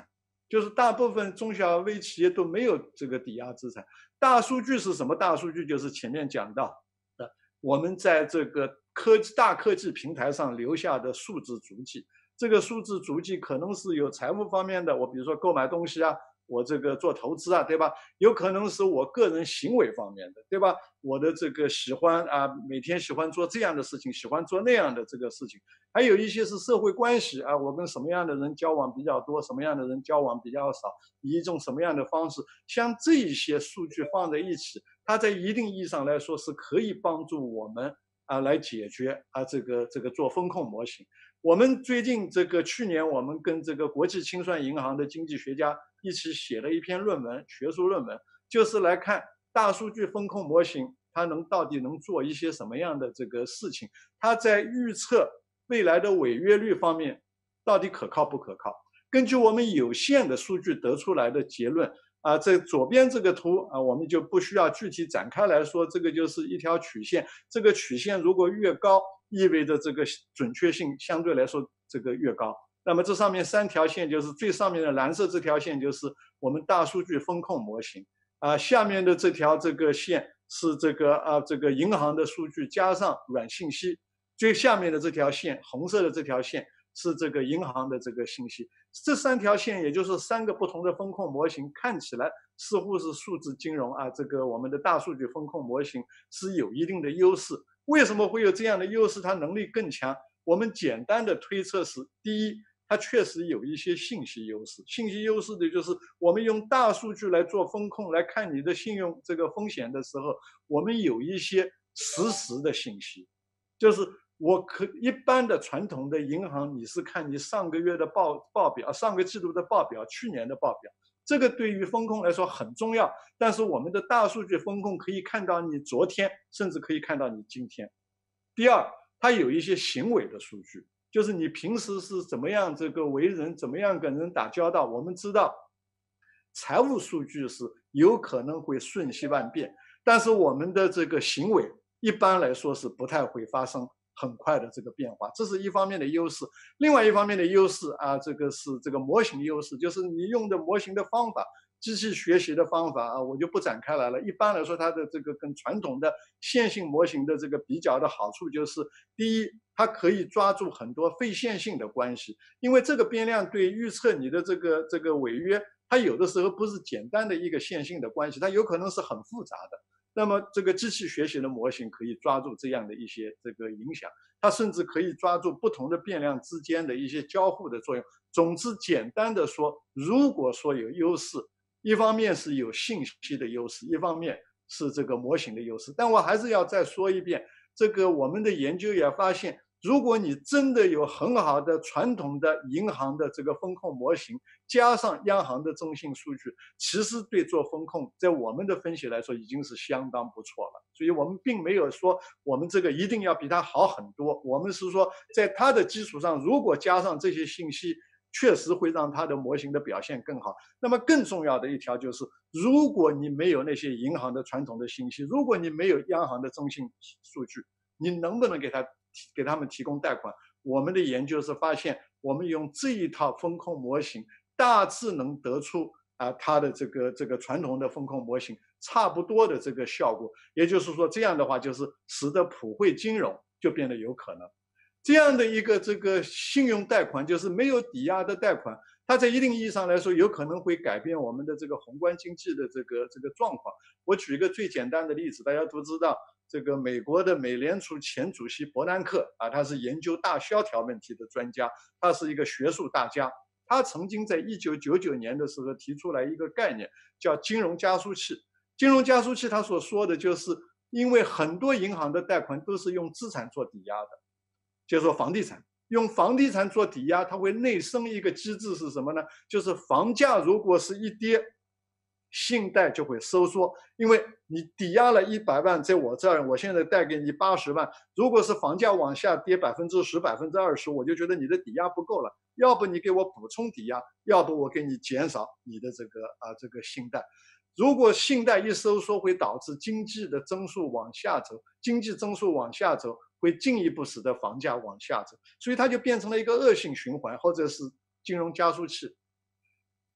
就是大部分中小微企业都没有这个抵押资产。大数据是什么？大数据就是前面讲到的，我们在这个大科技平台上留下的数字足迹。这个数字足迹可能是有财务方面的，我比如说购买东西啊，我这个做投资啊，对吧？有可能是我个人行为方面的，对吧？我的这个喜欢啊，每天喜欢做这样的事情，喜欢做那样的这个事情。还有一些是社会关系啊，我跟什么样的人交往比较多，什么样的人交往比较少，以一种什么样的方式，像这一些数据放在一起，它在一定意义上来说是可以帮助我们来解决这个做风控模型。我们最近去年我们跟这个国际清算银行的经济学家一起写了一篇论文，学术论文，就是来看大数据风控模型它到底能做一些什么样的这个事情，它在预测未来的违约率方面到底可靠不可靠。根据我们有限的数据得出来的结论在左边这个图我们就不需要具体展开来说，这个就是一条曲线，这个曲线如果越高，意味着这个准确性相对来说这个越高。那么这上面3条线就是最上面的蓝色这条线就是我们大数据风控模型下面的这条线是这个银行的数据加上软信息，最下面的这条线红色的这条线是这个银行的这个信息。这3条线也就是3个不同的风控模型，看起来似乎是数字金融这个我们的大数据风控模型是有一定的优势。为什么会有这样的优势？它能力更强。我们简单的推测是，第一，它确实有一些信息优势。信息优势的就是我们用大数据来做风控，来看你的信用这个风险的时候，我们有一些实时的信息，就是一般的传统的银行，你是看你上个月的报表、上个季度的报表、去年的报表，这个对于风控来说很重要。但是我们的大数据风控可以看到你昨天，甚至可以看到你今天。第二，它有一些行为的数据，就是你平时是怎么样这个为人，怎么样跟人打交道。我们知道，财务数据是有可能会瞬息万变，但是我们的这个行为一般来说是不太会发生很快的这个变化，这是一方面的优势。另外一方面的优势这个是这个模型优势，就是你用的模型的方法，机器学习的方法我就不展开来了。一般来说，它的这个跟传统的线性模型的这个比较的好处就是，第一，它可以抓住很多非线性的关系，因为这个变量对预测你的这个违约，它有的时候不是简单的一个线性的关系，它有可能是很复杂的。那么这个机器学习的模型可以抓住这样的一些这个影响，它甚至可以抓住不同的变量之间的一些交互的作用。总之，简单的说，如果说有优势，一方面是有信息的优势，一方面是这个模型的优势。但我还是要再说一遍，这个我们的研究也发现，如果你真的有很好的传统的银行的这个风控模型，加上央行的中性数据，其实对做风控，在我们的分析来说已经是相当不错了。所以我们并没有说我们这个一定要比它好很多，我们是说在它的基础上，如果加上这些信息，确实会让它的模型的表现更好。那么更重要的一条就是，如果你没有那些银行的传统的信息，如果你没有央行的中性数据，你能不能给他们提供贷款？我们的研究是发现，我们用这一套风控模型，大致能得出它的这个传统的风控模型差不多的这个效果。也就是说，这样的话就是使得普惠金融就变得有可能。这样的一个这个信用贷款，就是没有抵押的贷款，它在一定意义上来说，有可能会改变我们的这个宏观经济的这个状况。我举一个最简单的例子，大家都知道，这个美国的美联储前主席伯南克他是研究大萧条问题的专家，他是一个学术大家。他曾经在1999年的时候提出来一个概念，叫金融加速器。金融加速器他所说的就是，因为很多银行的贷款都是用资产做抵押的，就是说房地产，用房地产做抵押，它会内生一个机制是什么呢？就是房价如果是一跌，信贷就会收缩，因为你抵押了100万在我这儿，我现在贷给你80万，如果是房价往下跌10%、20%，我就觉得你的抵押不够了，要不你给我补充抵押，要不我给你减少你的这个信贷。如果信贷一收缩，会导致经济的增速往下走，经济增速往下走，会进一步使得房价往下走，所以它就变成了一个恶性循环，或者是金融加速器。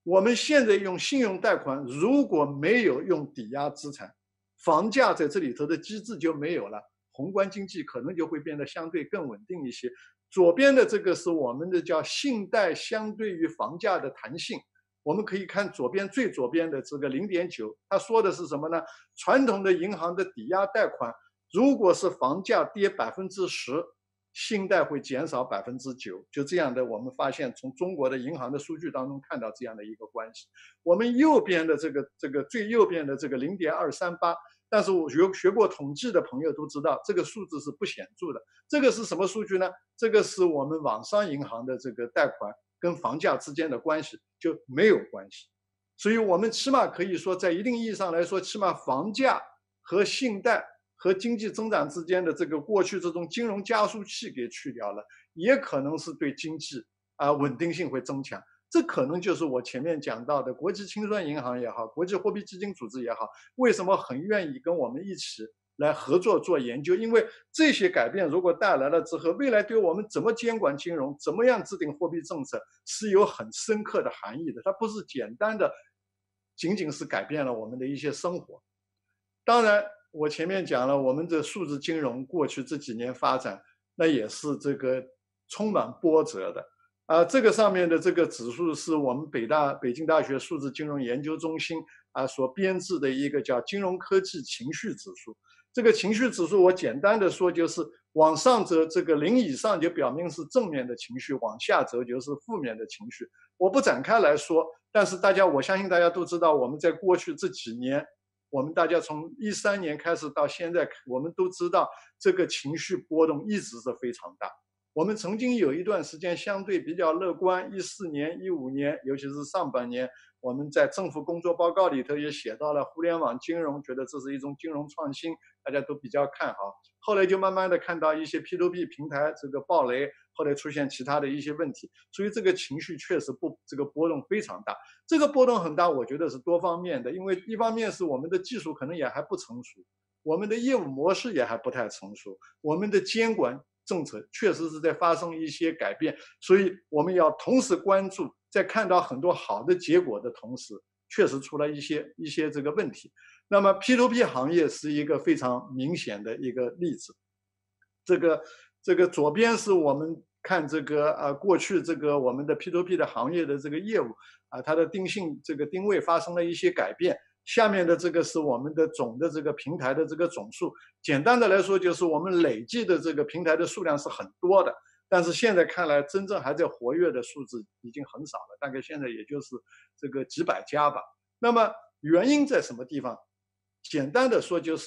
我们现在用信用贷款，如果没有用抵押资产，房价在这里头的机制就没有了，宏观经济可能就会变得相对更稳定一些。左边的这个是我们的叫信贷相对于房价的弹性，我们可以看最左边的这个0.9，它说的是什么呢？传统的银行的抵押贷款，如果是房价跌10%，信贷会减少9%，就这样的，我们发现从中国的银行的数据当中看到这样的一个关系。我们右边的最右边的这个0.238，但是我学过统计的朋友都知道，这个数字是不显著的。这个是什么数据呢？这个是我们网商银行的这个贷款跟房价之间的关系就没有关系。所以我们起码可以说，在一定意义上来说，起码房价和信贷和经济增长之间的这个过去这种金融加速器给去掉了，也可能是对经济稳定性会增强。这可能就是我前面讲到的国际清算银行也好，国际货币基金组织也好，为什么很愿意跟我们一起来合作做研究？因为这些改变如果带来了之后，未来对我们怎么监管金融，怎么样制定货币政策，是有很深刻的含义的。它不是简单的仅仅是改变了我们的一些生活。当然，我前面讲了，我们的数字金融过去这几年发展，那也是这个充满波折的。这个上面的这个指数是我们北京大学数字金融研究中心所编制的一个叫金融科技情绪指数。这个情绪指数我简单的说就是往上走，这个0以上就表明是正面的情绪，往下走就是负面的情绪。我不展开来说，但是我相信大家都知道，我们在过去这几年，我们大家从13年开始到现在，我们都知道这个情绪波动一直是非常大。我们曾经有一段时间相对比较乐观，14年、15年，尤其是上半年，我们在政府工作报告里头也写到了互联网金融，觉得这是一种金融创新，大家都比较看好。后来就慢慢的看到一些 P2P 平台这个暴雷，后来出现其他的一些问题，所以这个情绪确实这个波动非常大。这个波动很大，我觉得是多方面的，因为一方面是我们的技术可能也还不成熟，我们的业务模式也还不太成熟，我们的监管政策确实是在发生一些改变，所以我们要同时关注，在看到很多好的结果的同时，确实出了一些这个问题。那么 P2P 行业是一个非常明显的一个例子。这个左边是我们看这个过去这个我们的 P2P 的行业的这个业务它的定位发生了一些改变。下面的这个是我们的总的这个平台的这个总数，简单的来说就是我们累计的这个平台的数量是很多的，但是现在看来真正还在活跃的数字已经很少了，大概现在也就是这个几百家吧。那么原因在什么地方？简单的说就是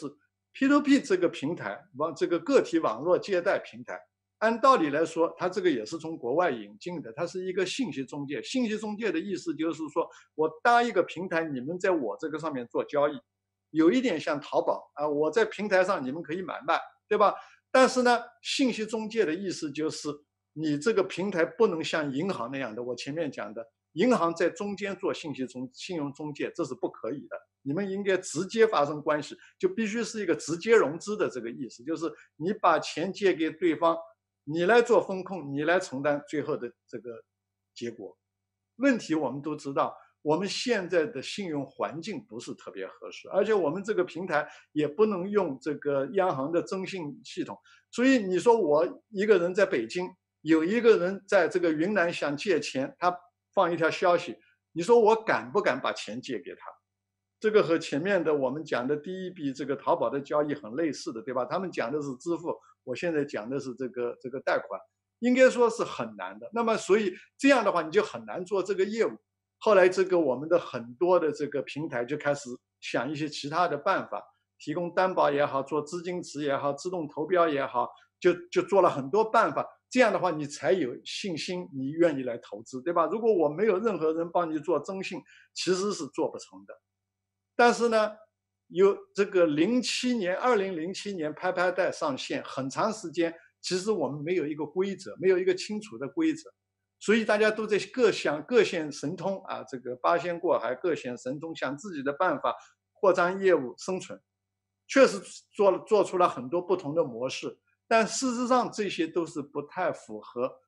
P2P 这个平台，这个个体网络借贷平台，按道理来说，它这个也是从国外引进的，它是一个信息中介。信息中介的意思就是说，我搭一个平台，你们在我这个上面做交易，有一点像淘宝我在平台上你们可以买卖，对吧？但是呢，信息中介的意思就是你这个平台不能像银行那样的，我前面讲的，银行在中间做信用中介，这是不可以的。你们应该直接发生关系，就必须是一个直接融资的这个意思，就是你把钱借给对方，你来做风控，你来承担最后的这个结果。问题我们都知道，我们现在的信用环境不是特别合适，而且我们这个平台也不能用这个央行的征信系统。所以你说我一个人在北京，有一个人在这个云南想借钱，他放一条消息，你说我敢不敢把钱借给他？这个和前面的我们讲的第一笔这个淘宝的交易很类似的，对吧？他们讲的是支付，我现在讲的是这个贷款，应该说是很难的。那么所以这样的话，你就很难做这个业务。后来这个我们的很多的这个平台就开始想一些其他的办法，提供担保也好，做资金池也好，自动投标也好，就做了很多办法。这样的话，你才有信心，你愿意来投资，对吧？如果我没有任何人帮你做征信，其实是做不成的。但是呢，有这个2007年拍拍贷上线，很长时间，其实我们没有一个规则，没有一个清楚的规则，所以大家都在各显神通这个八仙过海，各显神通，想自己的办法扩张业务生存，确实做出了很多不同的模式，但事实上这些都是不太符合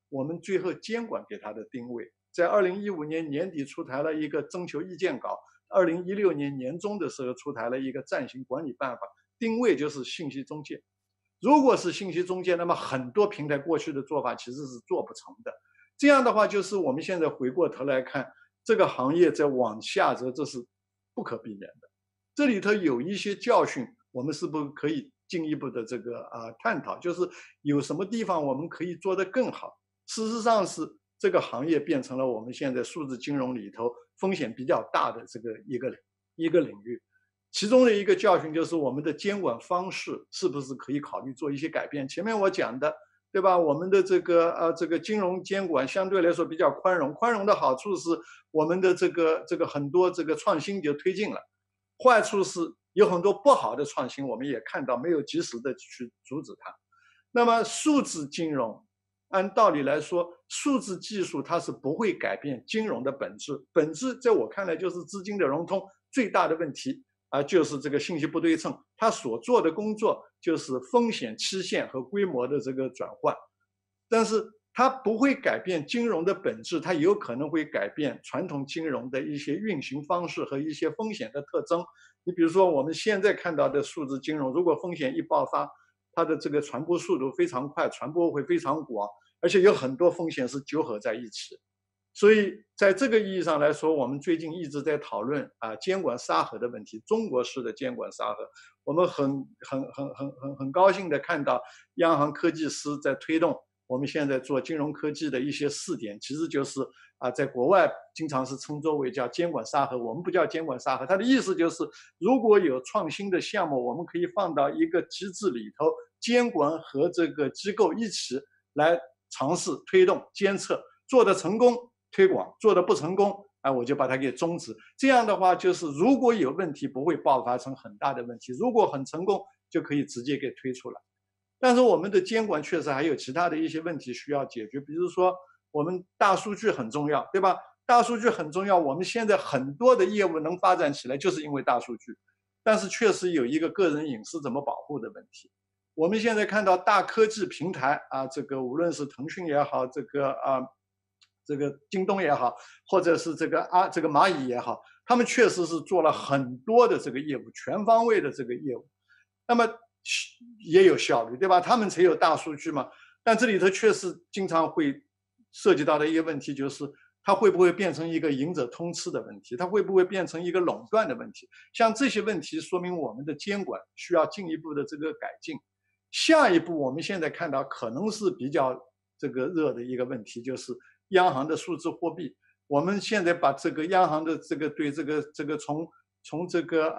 我们最后监管给它的定位。在2015年年底出台了一个征求意见稿，2016年年中的时候出台了一个暂行管理办法，定位就是信息中介。如果是信息中介，那么很多平台过去的做法其实是做不成的。这样的话，就是我们现在回过头来看，这个行业在往下走，这是不可避免的。这里头有一些教训，我们是不是可以进一步的探讨？就是有什么地方我们可以做得更好？事实上是这个行业变成了我们现在数字金融里头风险比较大的一个领域。其中的一个教训就是我们的监管方式是不是可以考虑做一些改变？前面我讲的，对吧？我们的这个金融监管相对来说比较宽容，宽容的好处是我们的这个很多这个创新就推进了，坏处是有很多不好的创新，我们也看到没有及时的去阻止它。那么数字金融，按道理来说，数字技术它是不会改变金融的本质，本质在我看来就是资金的融通最大的问题。就是这个信息不对称，它所做的工作就是风险期限和规模的这个转换，但是它不会改变金融的本质，它有可能会改变传统金融的一些运行方式和一些风险的特征。你比如说我们现在看到的数字金融，如果风险一爆发，它的这个传播速度非常快，传播会非常广，而且有很多风险是纠合在一起。所以在这个意义上来说，我们最近一直在讨论监管沙盒的问题，中国式的监管沙盒。我们很高兴的看到央行科技司在推动我们现在做金融科技的一些试点，其实就是在国外经常是称作为叫监管沙盒，我们不叫监管沙盒。它的意思就是，如果有创新的项目，我们可以放到一个机制里头，监管和这个机构一起来尝试推动监测，做的成功推广，做的不成功，我就把它给终止。这样的话，就是如果有问题，不会爆发成很大的问题；如果很成功，就可以直接给推出来。但是我们的监管确实还有其他的一些问题需要解决，比如说我们大数据很重要，对吧？大数据很重要，我们现在很多的业务能发展起来，就是因为大数据。但是确实有一个个人隐私怎么保护的问题。我们现在看到大科技平台这个无论是腾讯也好，这个京东也好，或者是这个蚂蚁也好，他们确实是做了很多的这个业务，全方位的这个业务，那么也有效率，对吧？他们才有大数据嘛。但这里头确实经常会涉及到的一个问题就是，它会不会变成一个赢者通吃的问题？它会不会变成一个垄断的问题？像这些问题，说明我们的监管需要进一步的这个改进。下一步，我们现在看到可能是比较这个热的一个问题，就是央行的数字货币。我们现在把这个央行的这个对这个从这个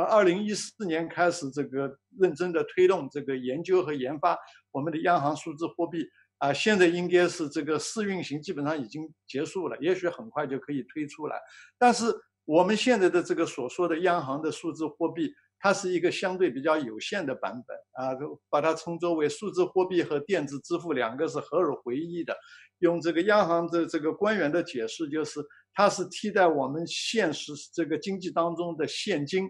2014年开始，这个认真的推动这个研究和研发我们的央行数字货币现在应该是这个试运行基本上已经结束了，也许很快就可以推出来。但是我们现在的这个所说的央行的数字货币，它是一个相对比较有限的版本把它称作为数字货币和电子支付两个是合二为一的。用这个央行的这个官员的解释，就是它是替代我们现实这个经济当中的现金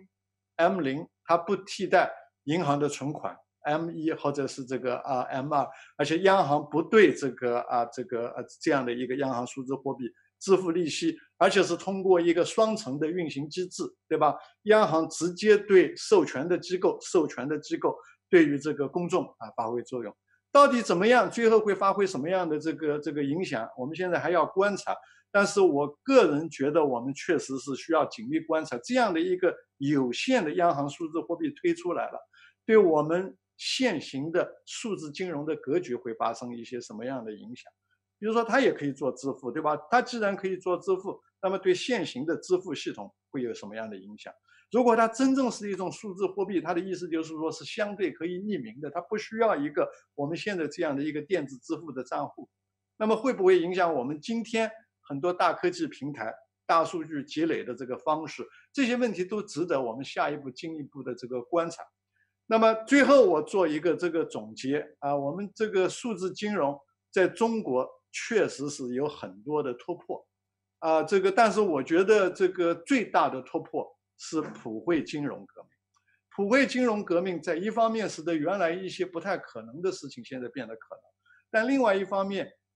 M0，它不替代银行的存款 M1或者是这个M2，而且央行不对这样的一个央行数字货币支付利息，而且是通过一个双层的运行机制，对吧？央行直接对授权的机构对于这个公众发挥作用。到底怎么样，最后会发挥什么样的这个影响，我们现在还要观察。但是我个人觉得，我们确实是需要紧密观察这样的一个有限的央行数字货币推出来了，对我们现行的数字金融的格局会发生一些什么样的影响。比如说它也可以做支付，对吧？它既然可以做支付，那么对现行的支付系统会有什么样的影响？如果它真正是一种数字货币，它的意思就是说是相对可以匿名的，它不需要一个我们现在这样的一个电子支付的账户，那么会不会影响我们今天很多大科技平台、大数据积累的这个方式？这些问题都值得我们下一步进一步的这个观察。那么最后我做一个这个总结我们这个数字金融在中国确实是有很多的突破但是我觉得这个最大的突破是普惠金融革命。普惠金融革命在一方面使得原来一些不太可能的事情现在变得可能，但另外一方面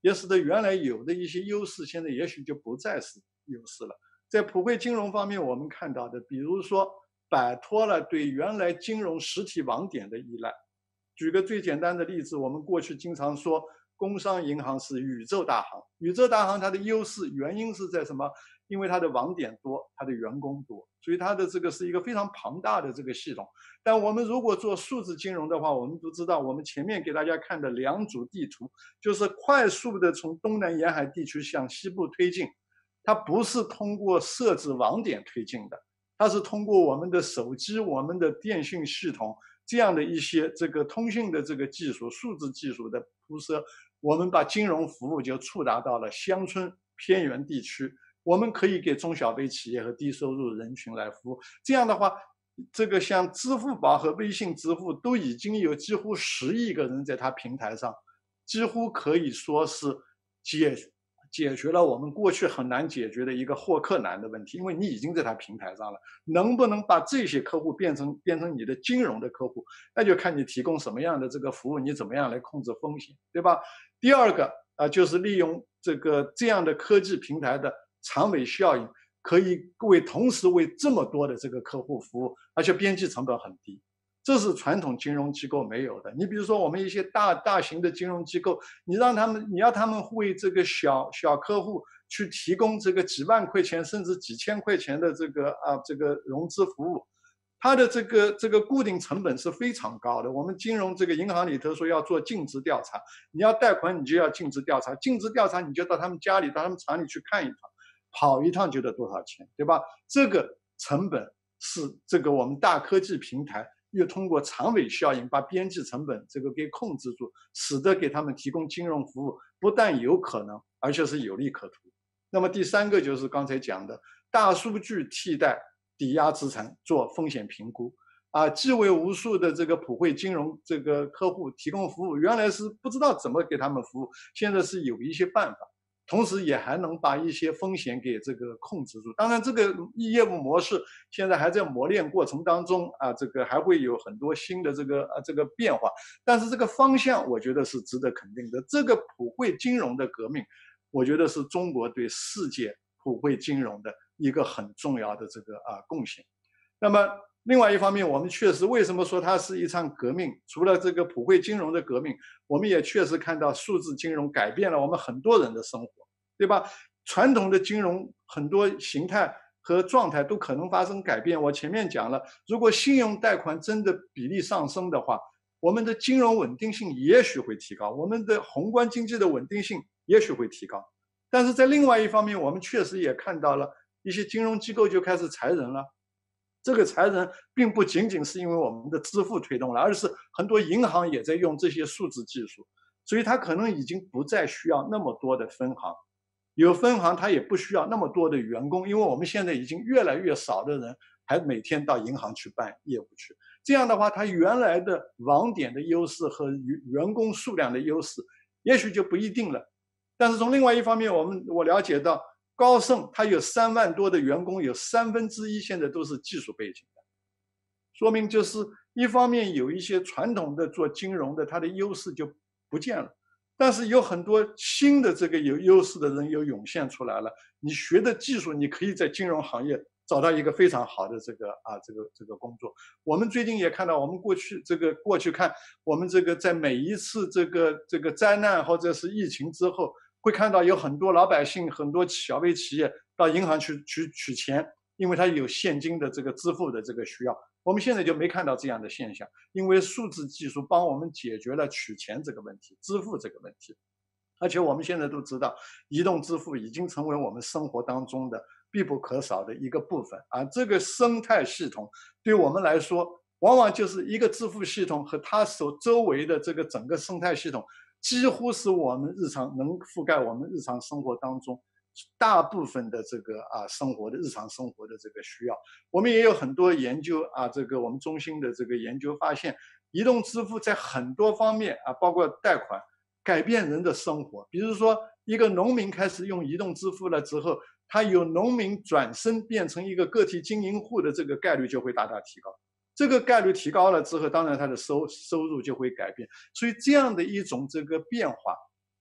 也使得原来有的一些优势，现在也许就不再是优势了。在普惠金融方面，我们看到的，比如说摆脱了对原来金融实体网点的依赖。举个最简单的例子，我们过去经常说工商银行是宇宙大行，宇宙大行它的优势原因是在什么？因为它的网点多，它的员工多，所以它的这个是一个非常庞大的这个系统。但我们如果做数字金融的话，我们都知道，我们前面给大家看的两组地图，就是快速的从东南沿海地区向西部推进，它不是通过设置网点推进的，它是通过我们的手机、我们的电信系统这样的一些这个通信的这个技术、数字技术的铺设，我们把金融服务就触达到了乡村偏远地区。我们可以给中小微企业和低收入人群来服务。这样的话，这个像支付宝和微信支付都已经有几乎10亿个人在它平台上，几乎可以说是解决了我们过去很难解决的一个获客难的问题，因为你已经在它平台上了。能不能把这些客户变成你的金融的客户，那就看你提供什么样的这个服务，你怎么样来控制风险，对吧？第二个就是利用这样的科技平台的长尾效应，可以同时为这么多的这个客户服务，而且边际成本很低。这是传统金融机构没有的。你比如说，我们一些大型的金融机构，你要他们为这个小客户去提供这个几万块钱甚至几千块钱的这个融资服务，它的这个固定成本是非常高的。我们金融这个银行里头说要做尽职调查，你要贷款你就要尽职调查，尽职调查你就到他们家里到他们厂里去看一趟，跑一趟就得多少钱，对吧？这个成本是这个我们大科技平台又通过长尾效应把边际成本这个给控制住，使得给他们提供金融服务不但有可能，而且是有利可图。那么第三个就是刚才讲的大数据替代抵押资产做风险评估既为无数的这个普惠金融这个客户提供服务，原来是不知道怎么给他们服务，现在是有一些办法。同时也还能把一些风险给这个控制住。当然，这个业务模式现在还在磨练过程当中这个还会有很多新的这个变化。但是这个方向，我觉得是值得肯定的。这个普惠金融的革命，我觉得是中国对世界普惠金融的一个很重要的这个贡献。那么另外一方面，我们确实为什么说它是一场革命？除了这个普惠金融的革命，我们也确实看到数字金融改变了我们很多人的生活，对吧？传统的金融很多形态和状态都可能发生改变。我前面讲了，如果信用贷款真的比例上升的话，我们的金融稳定性也许会提高，我们的宏观经济的稳定性也许会提高。但是在另外一方面，我们确实也看到了一些金融机构就开始裁人了。这个裁人并不仅仅是因为我们的支付推动了，而是很多银行也在用这些数字技术，所以它可能已经不再需要那么多的分行，有分行它也不需要那么多的员工，因为我们现在已经越来越少的人还每天到银行去办业务去。这样的话，它原来的网点的优势和员工数量的优势，也许就不一定了。但是从另外一方面，我了解到，高盛它有3万多的员工，有1/3现在都是技术背景的，说明就是一方面有一些传统的做金融的，它的优势就不见了，但是有很多新的这个有优势的人又涌现出来了。你学的技术，你可以在金融行业找到一个非常好的这个工作。我们最近也看到，我们过去看，我们这个在每一次这个灾难或者是疫情之后，会看到有很多老百姓、很多小微企业到银行去取钱，因为他有现金的这个支付的这个需要。我们现在就没看到这样的现象，因为数字技术帮我们解决了取钱这个问题、支付这个问题。而且我们现在都知道，移动支付已经成为我们生活当中的必不可少的一个部分这个生态系统对我们来说，往往就是一个支付系统和它所周围的这个整个生态系统，几乎是我们能覆盖我们日常生活当中大部分的这个日常生活的这个需要。我们也有很多研究这个我们中心的这个研究发现，移动支付在很多方面包括贷款，改变人的生活。比如说，一个农民开始用移动支付了之后，他有农民转身变成一个个体经营户的这个概率就会大大提高。这个概率提高了之后，当然他的收入就会改变。所以这样的一种这个变化，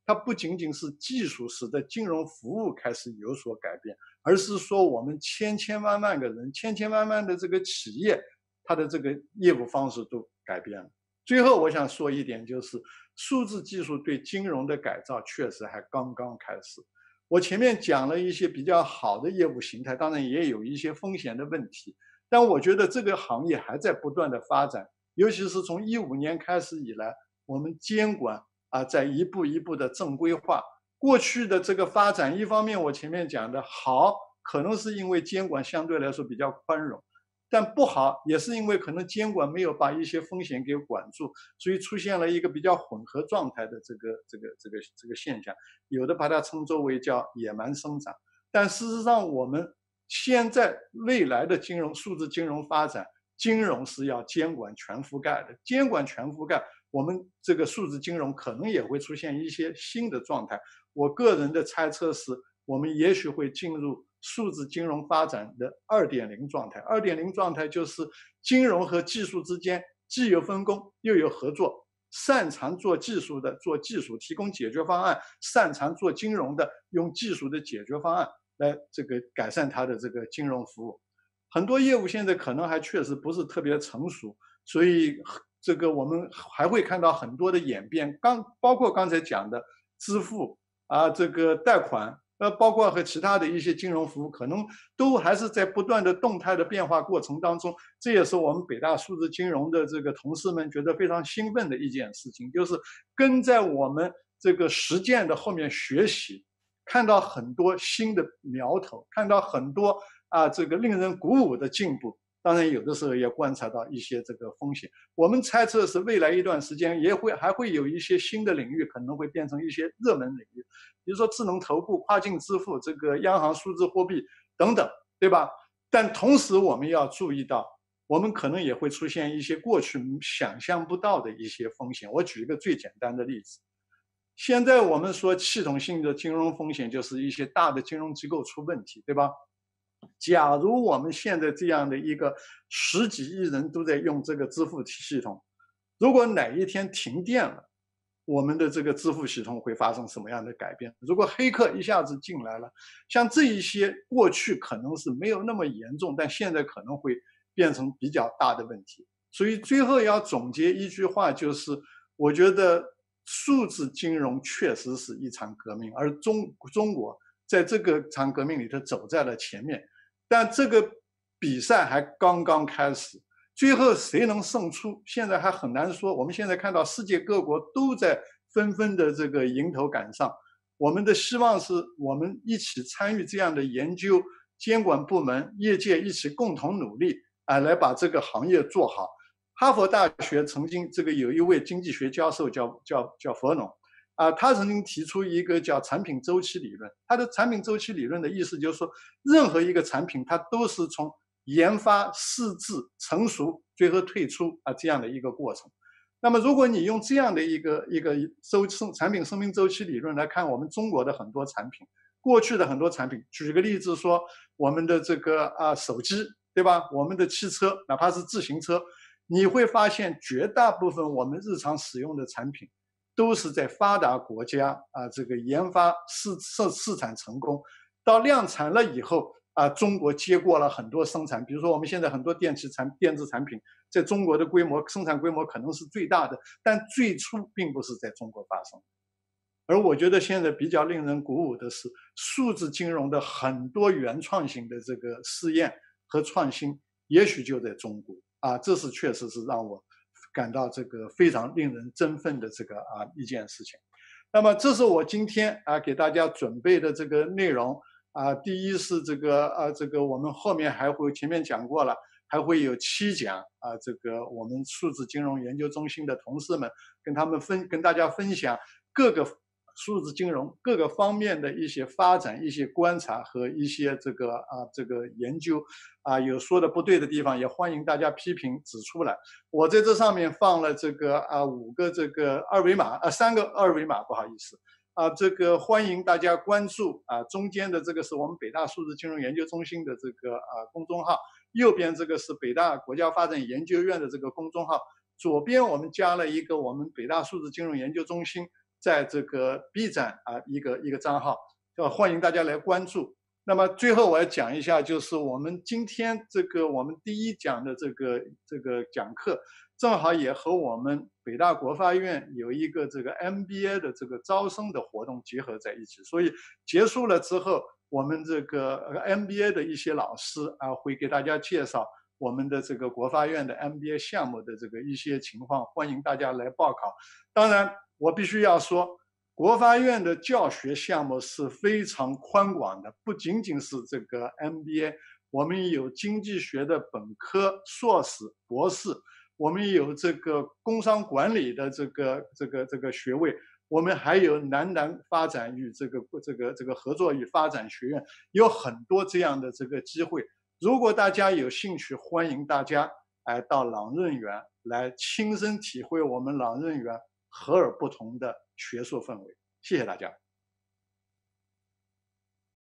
它不仅仅是技术使得金融服务开始有所改变，而是说我们千千万万个人、千千万万的这个企业，它的这个业务方式都改变了。最后，我想说一点，就是数字技术对金融的改造确实还刚刚开始。我前面讲了一些比较好的业务形态，当然也有一些风险的问题，但我觉得这个行业还在不断的发展，尤其是从2015年开始以来，我们监管在一步一步的正规化。过去的这个发展，一方面我前面讲的好，可能是因为监管相对来说比较宽容，但不好也是因为可能监管没有把一些风险给管住，所以出现了一个比较混合状态的这个现象，有的把它称作为叫野蛮生长。但事实上，我们现在未来的数字金融发展，金融是要监管全覆盖的，监管全覆盖，我们这个数字金融可能也会出现一些新的状态。我个人的猜测是，我们也许会进入数字金融发展的2.0状态。2.0状态就是金融和技术之间既有分工又有合作，擅长做技术的做技术，提供解决方案；擅长做金融的用技术的解决方案来这个改善它的这个金融服务。很多业务现在可能还确实不是特别成熟，所以这个我们还会看到很多的演变，包括刚才讲的支付这个贷款，包括和其他的一些金融服务，可能都还是在不断的动态的变化过程当中。这也是我们北大数字金融的这个同事们觉得非常兴奋的一件事情，就是跟在我们这个实践的后面学习，看到很多新的苗头，看到很多这个令人鼓舞的进步。当然，有的时候也观察到一些这个风险。我们猜测是未来一段时间还会有一些新的领域可能会变成一些热门领域，比如说智能投顾、跨境支付、这个央行数字货币等等，对吧？但同时我们要注意到，我们可能也会出现一些过去想象不到的一些风险。我举一个最简单的例子，现在我们说系统性的金融风险就是一些大的金融机构出问题，对吧？假如我们现在这样的一个10几亿人都在用这个支付系统，如果哪一天停电了，我们的这个支付系统会发生什么样的改变？如果黑客一下子进来了，像这一些过去可能是没有那么严重，但现在可能会变成比较大的问题。所以最后要总结一句话，就是我觉得数字金融确实是一场革命，而中国在这个场革命里头走在了前面。但这个比赛还刚刚开始，最后谁能胜出，现在还很难说。我们现在看到世界各国都在纷纷的这个迎头赶上，我们的希望是我们一起参与这样的研究，监管部门、业界一起共同努力来把这个行业做好。哈佛大学曾经这个有一位经济学教授叫佛农。他曾经提出一个叫产品周期理论。他的产品周期理论的意思就是说，任何一个产品它都是从研发、试制、成熟，最后退出这样的一个过程。那么，如果你用这样的一个产品生命周期理论来看我们中国的很多产品，过去的很多产品，举个例子说，我们的这个手机，对吧？我们的汽车，哪怕是自行车，你会发现绝大部分我们日常使用的产品，都是在发达国家这个研发试产成功，到量产了以后中国接过了很多生产。比如说我们现在很多电子产品，在中国的生产规模可能是最大的，但最初并不是在中国发生。而我觉得现在比较令人鼓舞的是，数字金融的很多原创性的这个试验和创新，也许就在中国这是确实是让我感到这个非常令人振奋的这个一件事情。那么这是我今天给大家准备的这个内容第一是这个我们后面前面讲过了，还会有7讲这个我们数字金融研究中心的同事们跟大家分享各个数字金融各个方面的一些发展、一些观察和一些这个研究有说的不对的地方，也欢迎大家批评指出来。我在这上面放了这个5个这个二维码3个二维码，不好意思这个欢迎大家关注中间的这个是我们北大数字金融研究中心的这个公众号，右边这个是北大国家发展研究院的这个公众号，左边我们加了一个我们北大数字金融研究中心在这个 B 站一个账号，欢迎大家来关注。那么最后我要讲一下，就是我们今天我们第一讲的这个讲课，正好也和我们北大国发院有一个这个 MBA 的这个招生的活动结合在一起，所以结束了之后，我们这个MBA 的一些老师会给大家介绍我们的这个国发院的 MBA 项目的这个一些情况，欢迎大家来报考。当然，我必须要说，国发院的教学项目是非常宽广的，不仅仅是这个 MBA， 我们有经济学的本科、硕士、博士，我们有这个工商管理的这个学位，我们还有南发展与这个合作与发展学院，有很多这样的这个机会。如果大家有兴趣，欢迎大家到朗润园来亲身体会我们朗润园和而不同的学术氛围。谢谢大家。